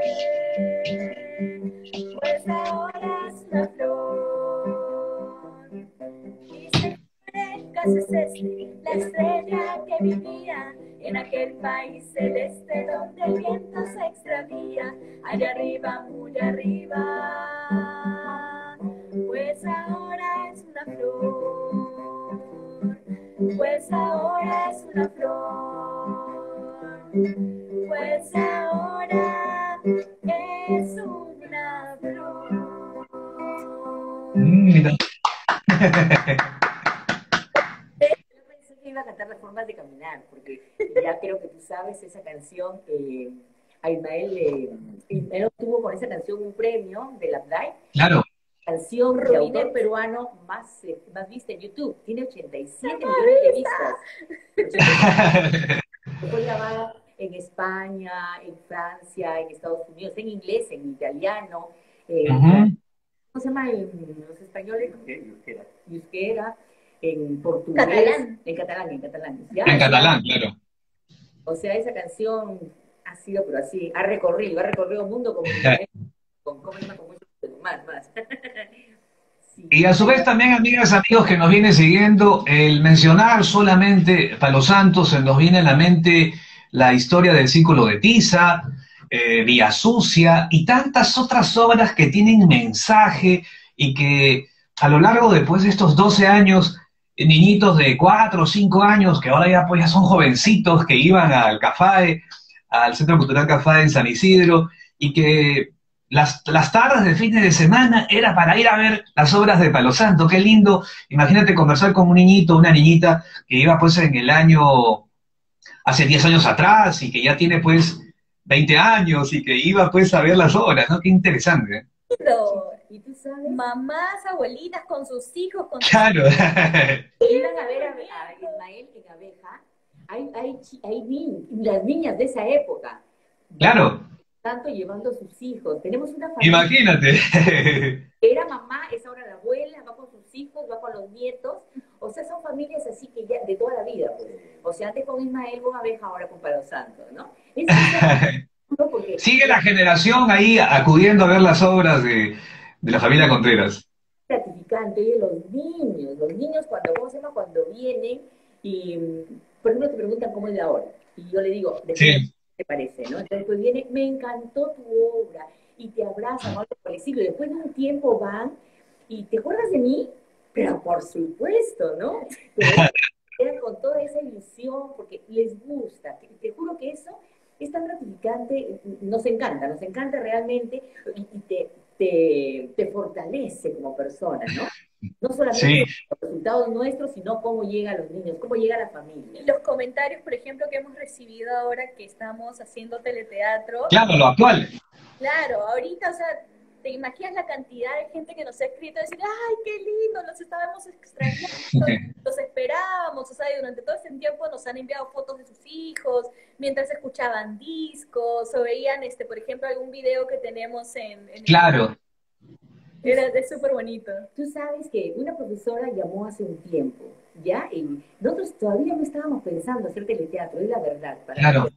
Pues ahora es una flor. Y señores, casi es este, la estrella que vivía en aquel país celeste donde el viento se extravía, allá arriba, muy arriba. Pues ahora es una flor, pues ahora es una flor, pues ahora es una flor. Mm, mira. Yo pensé que iba a cantar las formas de caminar, porque ya creo que tú sabes esa canción. Eh, a Ismael, eh, Ismael obtuvo con esa canción un premio de la Abdai, Claro. canción de autor Rubinet. peruano más, eh, más vista en YouTube. Tiene ochenta y siete millones de vistas. ochenta y siete. Fue grabada en España, en Francia, en Estados Unidos, en inglés, en italiano. eh, Ujú. ¿Cómo se llama en los españoles? Euskera. Euskera, en portugués, Catalán. en catalán, en catalán. ¿Ya? En catalán, claro. O sea, esa canción ha sido, pero así, ha recorrido, ha recorrido el mundo como Ismael, con, con, con, con mucho más, más. Sí. Y a su vez también, amigas, amigos que nos vienen siguiendo, el mencionar solamente Palo Santo, se nos viene a la mente la historia del Círculo de Tiza, eh, Vía Sucia y tantas otras obras que tienen mensaje y que a lo largo de pues, de estos doce años, eh, niñitos de cuatro o cinco años, que ahora ya, pues, ya son jovencitos, que iban al CAFAE, al Centro Cultural CAFAE en San Isidro, y que las, las tardes de fines de semana era para ir a ver las obras de Palo Santo. Qué lindo. Imagínate conversar con un niñito, una niñita que iba pues en el año, hace diez años atrás y que ya tiene pues veinte años y que iba pues a ver las obras, ¿no? Qué interesante. Pero Y tú sabes, mamás, abuelitas con sus hijos, con sus Claro. iban a ver a, a Ismael en Abeja, hay, hay, chi- hay ni- las niñas de esa época, Claro. tanto llevando a sus hijos. Tenemos una familia, Imagínate. era mamá, es ahora la abuela, va con sus hijos, va con los nietos. O sea, son familias así que ya de toda la vida, pues. O sea, antes con Ismael, con Abeja, ahora con Palo Santo, ¿no? Es ¿no? Porque Sigue la generación ahí acudiendo a ver las obras de, de la familia Contreras. gratificante. Oye, los niños, los niños cuando, ¿cómo se llama? Cuando vienen y, mm, por ejemplo, te preguntan cómo es la hora. Y yo le digo, depende de Sí. qué te parece, ¿no? Entonces, pues viene, me encantó tu obra, y te abrazan, ¿no? Por el siglo. Después de un tiempo van, y ¿te acuerdas de mí? Pero por supuesto, ¿no? Pero ellos quedan con toda esa ilusión, porque les gusta. Te, te juro que eso es tan gratificante, nos encanta, nos encanta realmente, y, y te, te, te fortalece como persona, ¿no? No solamente Sí. los resultados resultados nuestros, sino cómo llega a los niños, cómo llega a la familia. Los comentarios, por ejemplo, que hemos recibido ahora que estamos haciendo teleteatro. Claro, lo actual. Claro, ahorita, o sea, te imaginas la cantidad de gente que nos ha escrito, decir, ay, qué lindo, los estábamos extrañando, los esperábamos, o sea, y durante todo ese tiempo nos han enviado fotos de sus hijos, mientras escuchaban discos, o veían, este, por ejemplo, algún video que tenemos en... en Claro. El... Era es súper bonito. Tú sabes que una profesora llamó hace un tiempo, ¿ya? Y nosotros todavía no estábamos pensando hacer teleteatro, es la verdad. Para Claro.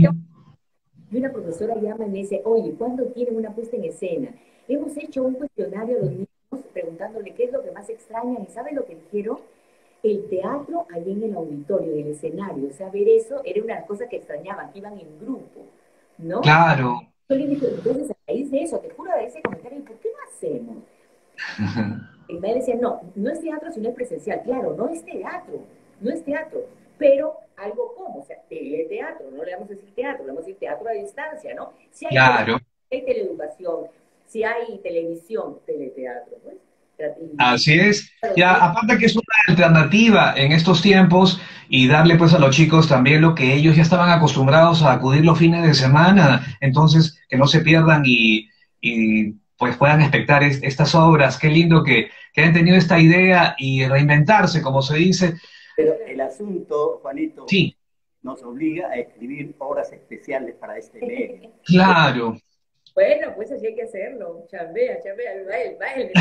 Y una profesora llama y me dice, oye, ¿cuándo tienen una puesta en escena? Hemos hecho un cuestionario a los niños preguntándole qué es lo que más extrañan, y ¿saben lo que dijeron? El teatro allí en el auditorio, en el escenario. O sea, ver eso era una cosa que extrañaban, que iban en grupo, ¿no? Claro. Yo le dije, entonces a raíz de eso, te juro, de ese comentario, ¿por qué no hacemos? Y me decía, no, no es teatro, sino es presencial. Claro, no es teatro, no es teatro, pero algo como, o sea, teleteatro, no le vamos a decir teatro, le vamos a decir teatro a distancia, ¿no? Si hay, claro. Si hay teleeducación, si hay televisión, teleteatro, pues. Así es. Ya, aparte que es una alternativa en estos tiempos y darle pues a los chicos también lo que ellos ya estaban acostumbrados a acudir los fines de semana, entonces que no se pierdan y, y pues puedan espectar es, estas obras. Qué lindo que, que hayan tenido esta idea y reinventarse, como se dice. Pero el asunto, Juanito, sí. nos obliga a escribir obras especiales para este medio. Claro. Bueno, pues así hay que hacerlo. Chambea, chambea, va él, va él.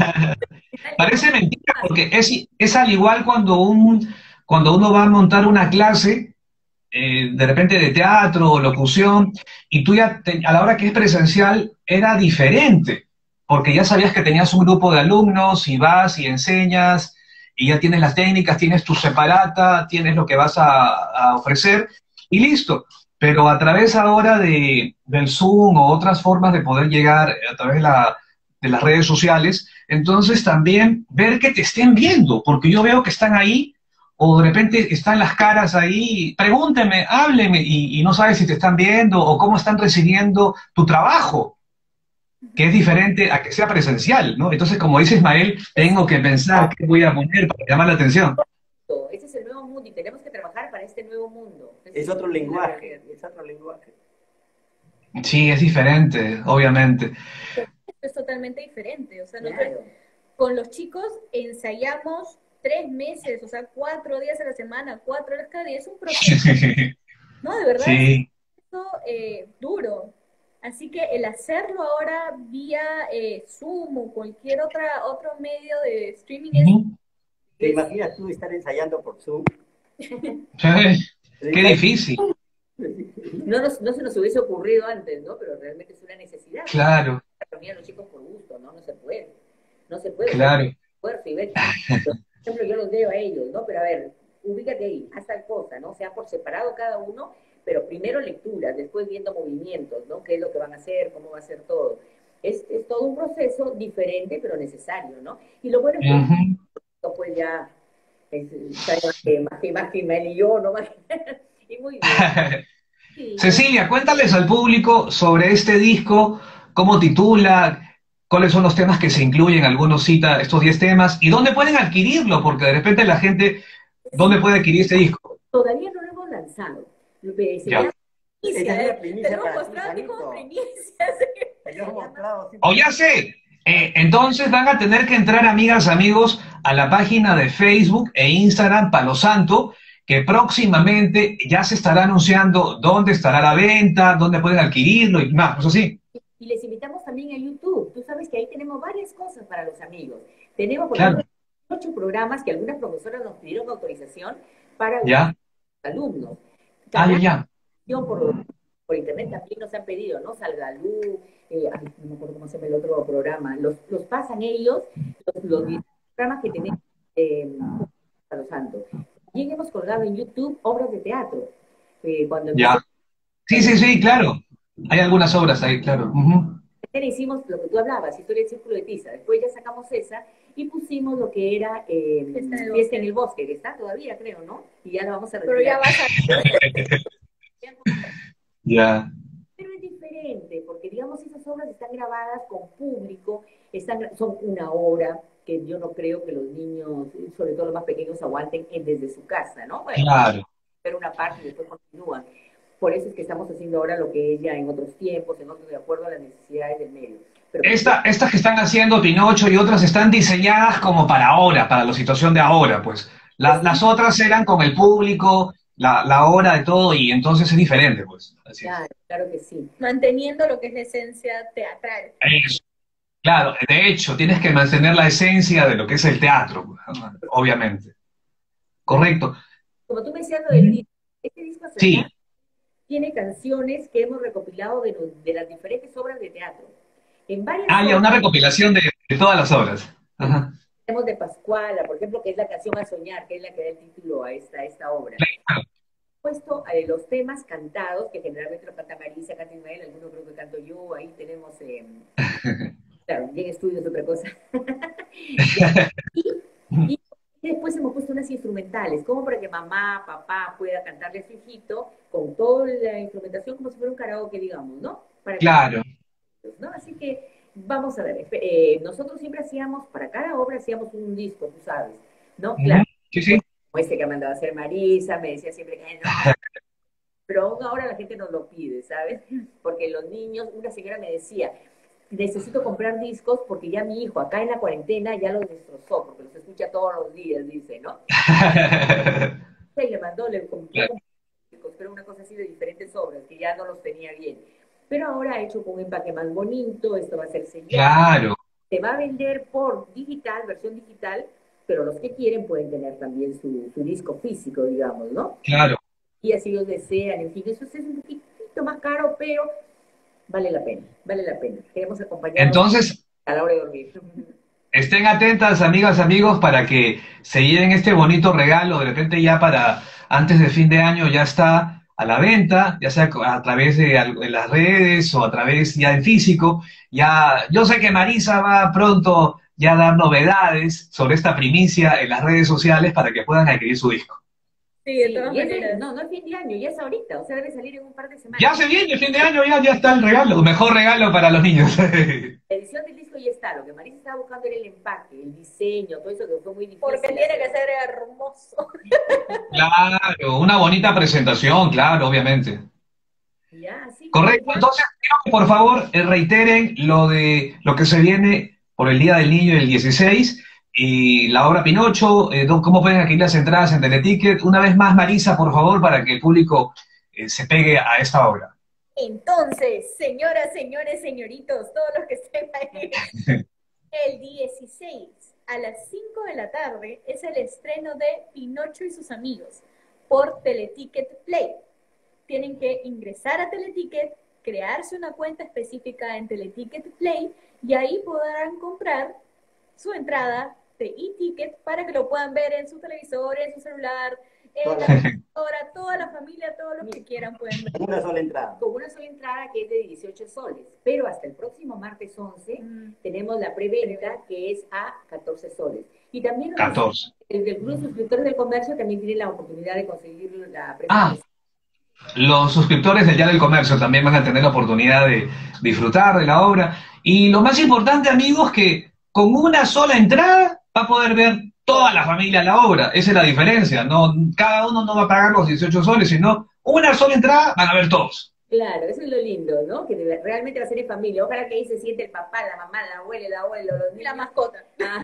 Parece mentira, porque es, es al igual cuando, un, cuando uno va a montar una clase, eh, de repente de teatro o locución, y tú ya, te, a la hora que es presencial, era diferente, porque ya sabías que tenías un grupo de alumnos y vas y enseñas, y ya tienes las técnicas, tienes tu separata, tienes lo que vas a, a ofrecer, y listo. Pero a través ahora de, del Zoom o otras formas de poder llegar a través de, la, de las redes sociales, entonces también ver que te estén viendo, porque yo veo que están ahí, o de repente están las caras ahí, pregúnteme, hábleme, y, y no sabes si te están viendo o cómo están recibiendo tu trabajo, que es diferente a que sea presencial, ¿no? Entonces, como dice Ismael, tengo que pensar qué voy a poner para llamar la atención. Ese es el nuevo mundo y tenemos que trabajar para este nuevo mundo. Es, es otro lenguaje, es otro lenguaje. Sí, es diferente, obviamente. Es totalmente diferente. O sea, claro. nosotros con los chicos ensayamos tres meses, o sea, cuatro días a la semana, cuatro horas cada día. Es un proceso. No, de verdad, sí. es un proceso eh, duro. Así que el hacerlo ahora vía eh, Zoom o cualquier otra otro medio de streaming uh-huh. es... ¿Te imaginas tú estar ensayando por Zoom? Qué difícil. No, nos, no se nos hubiese ocurrido antes, ¿no? Pero realmente es una necesidad. Claro. Reunir a los chicos por gusto, ¿no? No se puede. No se puede. Claro. Esfuerzo y ver. Por ejemplo, yo los veo a ellos, ¿no? Pero a ver, ubícate ahí, haz tal cosa, ¿no? O sea, por separado cada uno, pero primero lecturas, después viendo movimientos, ¿no? ¿Qué es lo que van a hacer? ¿Cómo va a ser todo? Es, es todo un proceso diferente, pero necesario, ¿no? Y lo bueno es que uh-huh. pues ya es, más que más que, más que Ismael y yo, ¿no? Y muy bien. Sí. Cecilia, cuéntales al público sobre este disco, cómo titula, cuáles son los temas que se incluyen, algunos cita estos diez temas, y dónde pueden adquirirlo, porque de repente la gente, ¿dónde puede adquirir este disco? Todavía no lo hemos lanzado. Se ya. Primicia, es la primicia tenemos mostrado aquí como primicias. O ya sé, eh, entonces van a tener que entrar, amigas, amigos, a la página de Facebook e Instagram Palo Santo, que próximamente ya se estará anunciando dónde estará la venta, dónde pueden adquirirlo y más, ¿eso sí? Y les invitamos también a YouTube. Tú sabes que ahí tenemos varias cosas para los amigos. Tenemos, por claro. ejemplo, ocho programas que algunas profesoras nos pidieron autorización para ¿Ya? los alumnos. Ah, ya. Por, por internet también nos han pedido, ¿no? Salgalú, eh, ay, no me acuerdo cómo se llama el otro programa. Los, los pasan ellos, los, los programas que tenemos eh, a los santos. También hemos colgado en YouTube obras de teatro. Eh, cuando ya. Sí, sí, sí, claro. Hay algunas obras ahí, claro. Uh-huh. Hicimos lo que tú hablabas, Historia del Círculo de Tiza. Después ya sacamos esa y pusimos lo que era eh, Fiesta, en el, Fiesta en el Bosque, que está todavía, creo, ¿no? Y ya la vamos a retirar. Pero ya vas a... Ya. Pero es diferente, porque digamos esas obras están grabadas con público, están, son una hora, que yo no creo que los niños, sobre todo los más pequeños, aguanten en- desde su casa, ¿no? Bueno, Claro. pero una parte y después continúan. Por eso es que estamos haciendo ahora lo que es ya en otros tiempos, en otros, de acuerdo a las necesidades del medio. Pero Esta, estas que están haciendo Pinocho y otras están diseñadas como para ahora, para la situación de ahora, pues. La- las otras eran con el público, la, la hora de todo, y entonces es diferente, pues. Así es. claro, claro que sí. Manteniendo lo que es la esencia teatral. Eso. Claro, de hecho, tienes que mantener la esencia de lo que es el teatro, pues, obviamente. Correcto. Como tú me decías lo del disco, este disco Sí. Soñar tiene canciones que hemos recopilado de, los- de las diferentes obras de teatro. En varias Ah, ya, obras una recopilación de, de todas las obras. Ajá. tenemos de Pascuala, por ejemplo, que es la canción A Soñar, que es la que da el título a esta, a esta obra. Claro. Puesto eh, los temas cantados, que generalmente lo canta Marisa, canta Ismael, algunos creo que canto yo, ahí tenemos, eh, claro, ya en estudio es otra cosa. y, y después hemos puesto unas instrumentales, como para que mamá, papá pueda cantarle a su hijito con toda la instrumentación como si fuera un karaoke, digamos, ¿no? Para que- Claro. ¿no? Así que vamos a ver, eh, nosotros siempre hacíamos, para cada obra hacíamos un disco, tú sabes, ¿no? Claro, Sí, sí. como este que ha mandado a hacer Marisa, me decía siempre que no, pero aún ahora la gente nos lo pide, ¿sabes? Porque los niños, una señora me decía, necesito comprar discos porque ya mi hijo acá en la cuarentena ya los destrozó, porque los escucha todos los días, dice, ¿no? Y le mandó, le compró Claro. discos, pero una cosa así de diferentes obras, que ya no los tenía bien. Pero ahora ha hecho con un empaque más bonito, esto va a ser sellado, Claro. se va a vender por digital, versión digital, pero los que quieren pueden tener también su, su disco físico, digamos, ¿no? Claro. Y así los desean, en fin, eso sí es un poquitito más caro, pero vale la pena, vale la pena. Queremos acompañarnos Entonces, a la hora de dormir. estén atentas, amigas, amigos, para que se lleven este bonito regalo. De repente ya para antes de fin de año ya está a la venta, ya sea a través de, al- de las redes o a través ya en físico. Ya, yo sé que Marisa va pronto ya a dar novedades sobre esta primicia en las redes sociales para que puedan adquirir su disco. Sí, de Sí, todas y es maneras. de- no, no es fin de año, ya es ahorita, o sea, debe salir en un par de semanas. Ya se viene el fin de año, ya, ya está el regalo, mejor regalo para los niños. La edición del disco ya está, lo que Marisa estaba buscando era el empaque, el diseño, todo eso que fue muy difícil. Porque tiene que hacer. ser hermoso. Claro, una bonita presentación, claro, obviamente. Ya, así que Correcto, ya- entonces quiero que por favor eh, reiteren lo de lo que se viene por el Día del Niño el dieciséis y la obra Pinocho, eh, do- cómo pueden adquirir las entradas en Teleticket. Una vez más, Marisa, por favor, para que el público eh, se pegue a esta obra. Entonces, señoras, señores, señoritos, todos los que estén ahí, el dieciséis a las cinco de la tarde es el estreno de Pinocho y sus amigos por Teleticket Play. Tienen que ingresar a Teleticket, crearse una cuenta específica en Teleticket Play y ahí podrán comprar su entrada de e-ticket para que lo puedan ver en su televisor, en su celular, en la computadora, toda la familia, todos los que quieran pueden ver. Una sola entrada. con una sola entrada que es de dieciocho soles, pero hasta el próximo martes once Mm. tenemos la preventa que es a catorce soles. Y también los- catorce. el del Club de Suscriptores del Comercio también tienen la oportunidad de conseguir la preventa. Ah, los suscriptores del Día del Comercio también van a tener la oportunidad de disfrutar de la obra. Y lo más importante, amigos, que con una sola entrada va a poder ver toda la familia la obra. Esa es la diferencia. No, cada uno no va a pagar los dieciocho soles, sino una sola entrada van a ver todos. Claro, eso es lo lindo, ¿no? Que debe- realmente va a ser en familia. Ojalá que ahí se siente el papá, la mamá, la abuela, el abuelo, los Y niños. la mascota. Ah,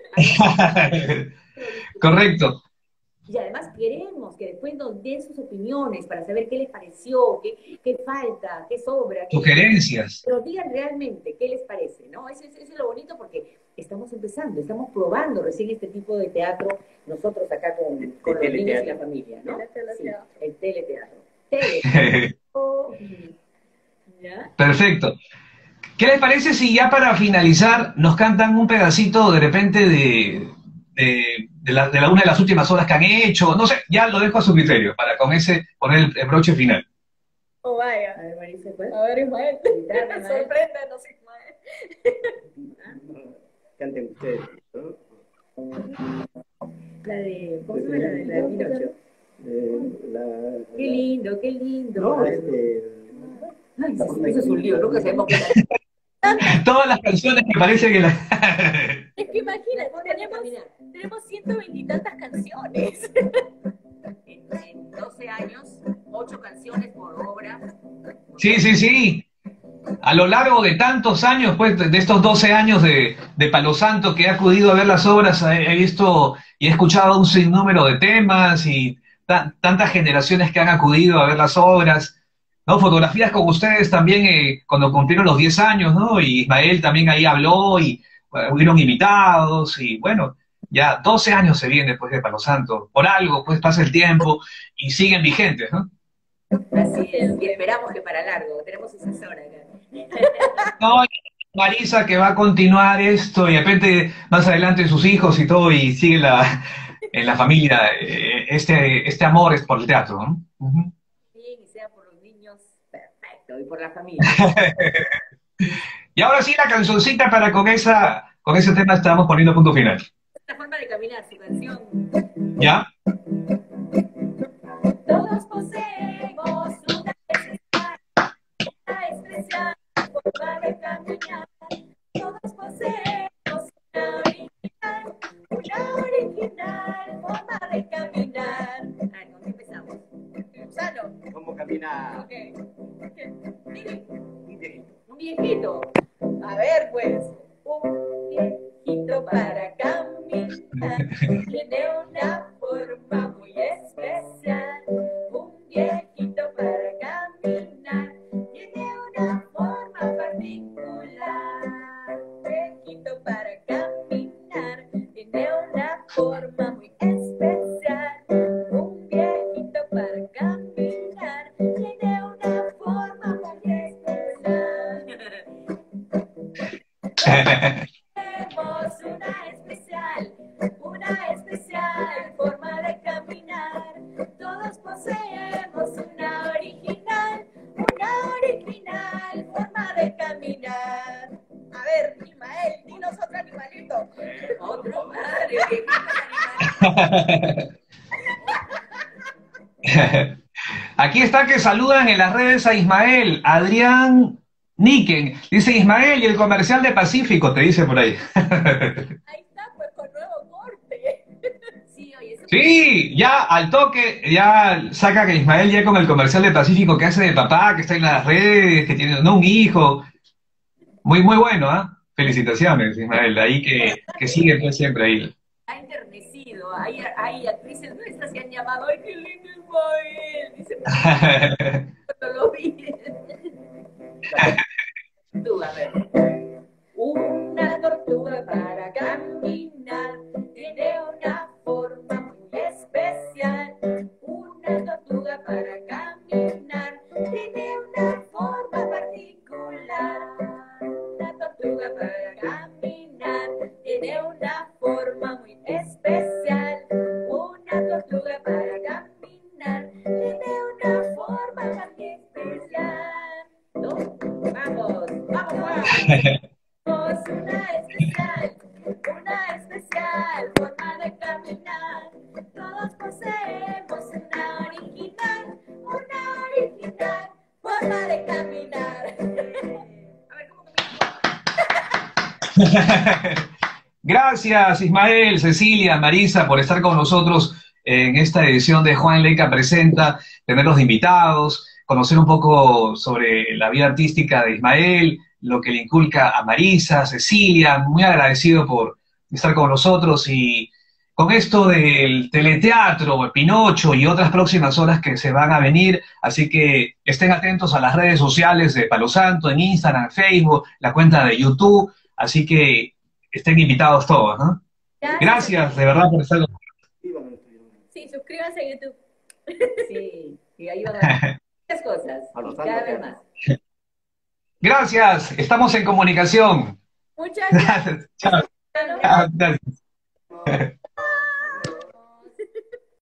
Correcto. Y además queremos que después nos den sus opiniones para saber qué les pareció, qué, qué falta, qué sobra. Qué... Sugerencias. Pero digan realmente qué les parece, ¿no? Eso es, eso es lo bonito porque estamos empezando, estamos probando recién este tipo de teatro nosotros acá con, con los niños y la familia, ¿no? El teleteatro. Sí, el teleteatro. Teleteatro. ¿Ya? Perfecto. ¿Qué les parece si ya para finalizar nos cantan un pedacito de repente de, de, de, la, de la una de las últimas horas que han hecho? No sé, ya lo dejo a su criterio para con ese poner el, el broche final. Oh, vaya. A ver, Marisa, ¿cuál? A ver, Ismael. Gritar, Ismael. Sorpréndenos, Ismael. Canten ustedes, ¿no? La de, ¿cómo se llama? La de, la de Pinocho. Eh, la- Qué lindo, qué lindo. No, este, Ay, eso, eso es un lío, nunca sabemos qué. Todas las canciones que parecen que la... Es que Imagínate, tenemos, tenemos ciento veinte y tantas canciones. En, en doce años, ocho canciones por obra. Sí, sí, sí. A lo largo de tantos años, pues, de estos doce años de, de Palo Santo que he acudido a ver las obras, he, he visto y he escuchado un sinnúmero de temas y ta- tantas generaciones que han acudido a ver las obras, ¿no? Fotografías con ustedes también eh, cuando cumplieron los diez años, ¿no? Y Ismael también ahí habló y bueno, hubieron invitados y bueno, ya doce años se viene después de Palo Santo. Por algo, pues pasa el tiempo y siguen vigentes, ¿no? Así es, y esperamos que para largo, tenemos esa zona acá. No, Marisa que va a continuar esto y de repente más adelante sus hijos y todo y sigue la, en la familia eh, este, este amor es por el teatro, ¿no? Ujú. Bien, y sea por los niños, perfecto, y por la familia. Y ahora sí la cancioncita para con esa con ese tema estamos poniendo punto final. Esta forma de caminar, su canción. ¿Ya? Todos poseemos una especial, una especial forma de caminar. Todos poseemos una original, una original forma de caminar. A ver, ¿con qué empezamos? Usalo. ¿Cómo caminar? Ok. Ok. Dile. Un viejito. A ver, pues. Un viejito para caminar tiene una forma muy especial. Un viejito para caminar tiene una forma particular. Un viejito para caminar tiene una forma muy especial. Un viejito para caminar tiene una forma muy especial. Tenemos una especial, una especial forma de caminar. Todos poseemos una original, una original forma de caminar. A ver, Ismael, dinos otro animalito. Otro madre, viejito animal. Aquí está que saludan en las redes a Ismael, Adrián Niken. Dice Ismael y el comercial de Pacífico, te dice por ahí. Ahí está, pues con nuevo corte. Sí, oye, eso Sí, ya al toque, ya saca que Ismael ya con el comercial de Pacífico que hace de papá, que está en las redes, que tiene no, un hijo. Muy, muy bueno, ¿ah? Felicitaciones, Ismael. Ahí que, que sigue pues siempre ahí. ha enternecido. Hay, hay actrices nuestras que han llamado, ¡ay, qué lindo Ismael! Dice, cuando lo vi. Tú, a ver. Una tortuga para caminar tiene una forma muy especial. Una tortuga para caminar tiene una forma particular. Una tortuga para caminar tiene una forma muy especial. Una tortuga para caminar tiene una forma muy especial. ¿No? Vamos, vamos, vamos. Tenemos una especial, una especial forma de caminar. Todos poseemos una original, una original forma de caminar. A ver, ¿cómo caminamos? Gracias, Ismael, Cecilia, Marisa, por estar con nosotros en esta edición de Juan Leica Presenta, tenerlos de invitados, conocer un poco sobre la vida artística de Ismael, lo que le inculca a Marisa, Cecilia, muy agradecido por estar con nosotros y con esto del teleteatro, Pinocho y otras próximas horas que se van a venir, así que estén atentos a las redes sociales de Palo Santo, en Instagram, Facebook, la cuenta de YouTube, así que estén invitados todos, ¿no? Gracias, de verdad, por estar con nosotros. Sí, suscríbanse a YouTube. Sí, y ahí van a ver muchas cosas, A los y cada vez santos. más. Gracias, estamos en comunicación. Muchas gracias. Gracias, chao. Nos vemos. Chao, gracias.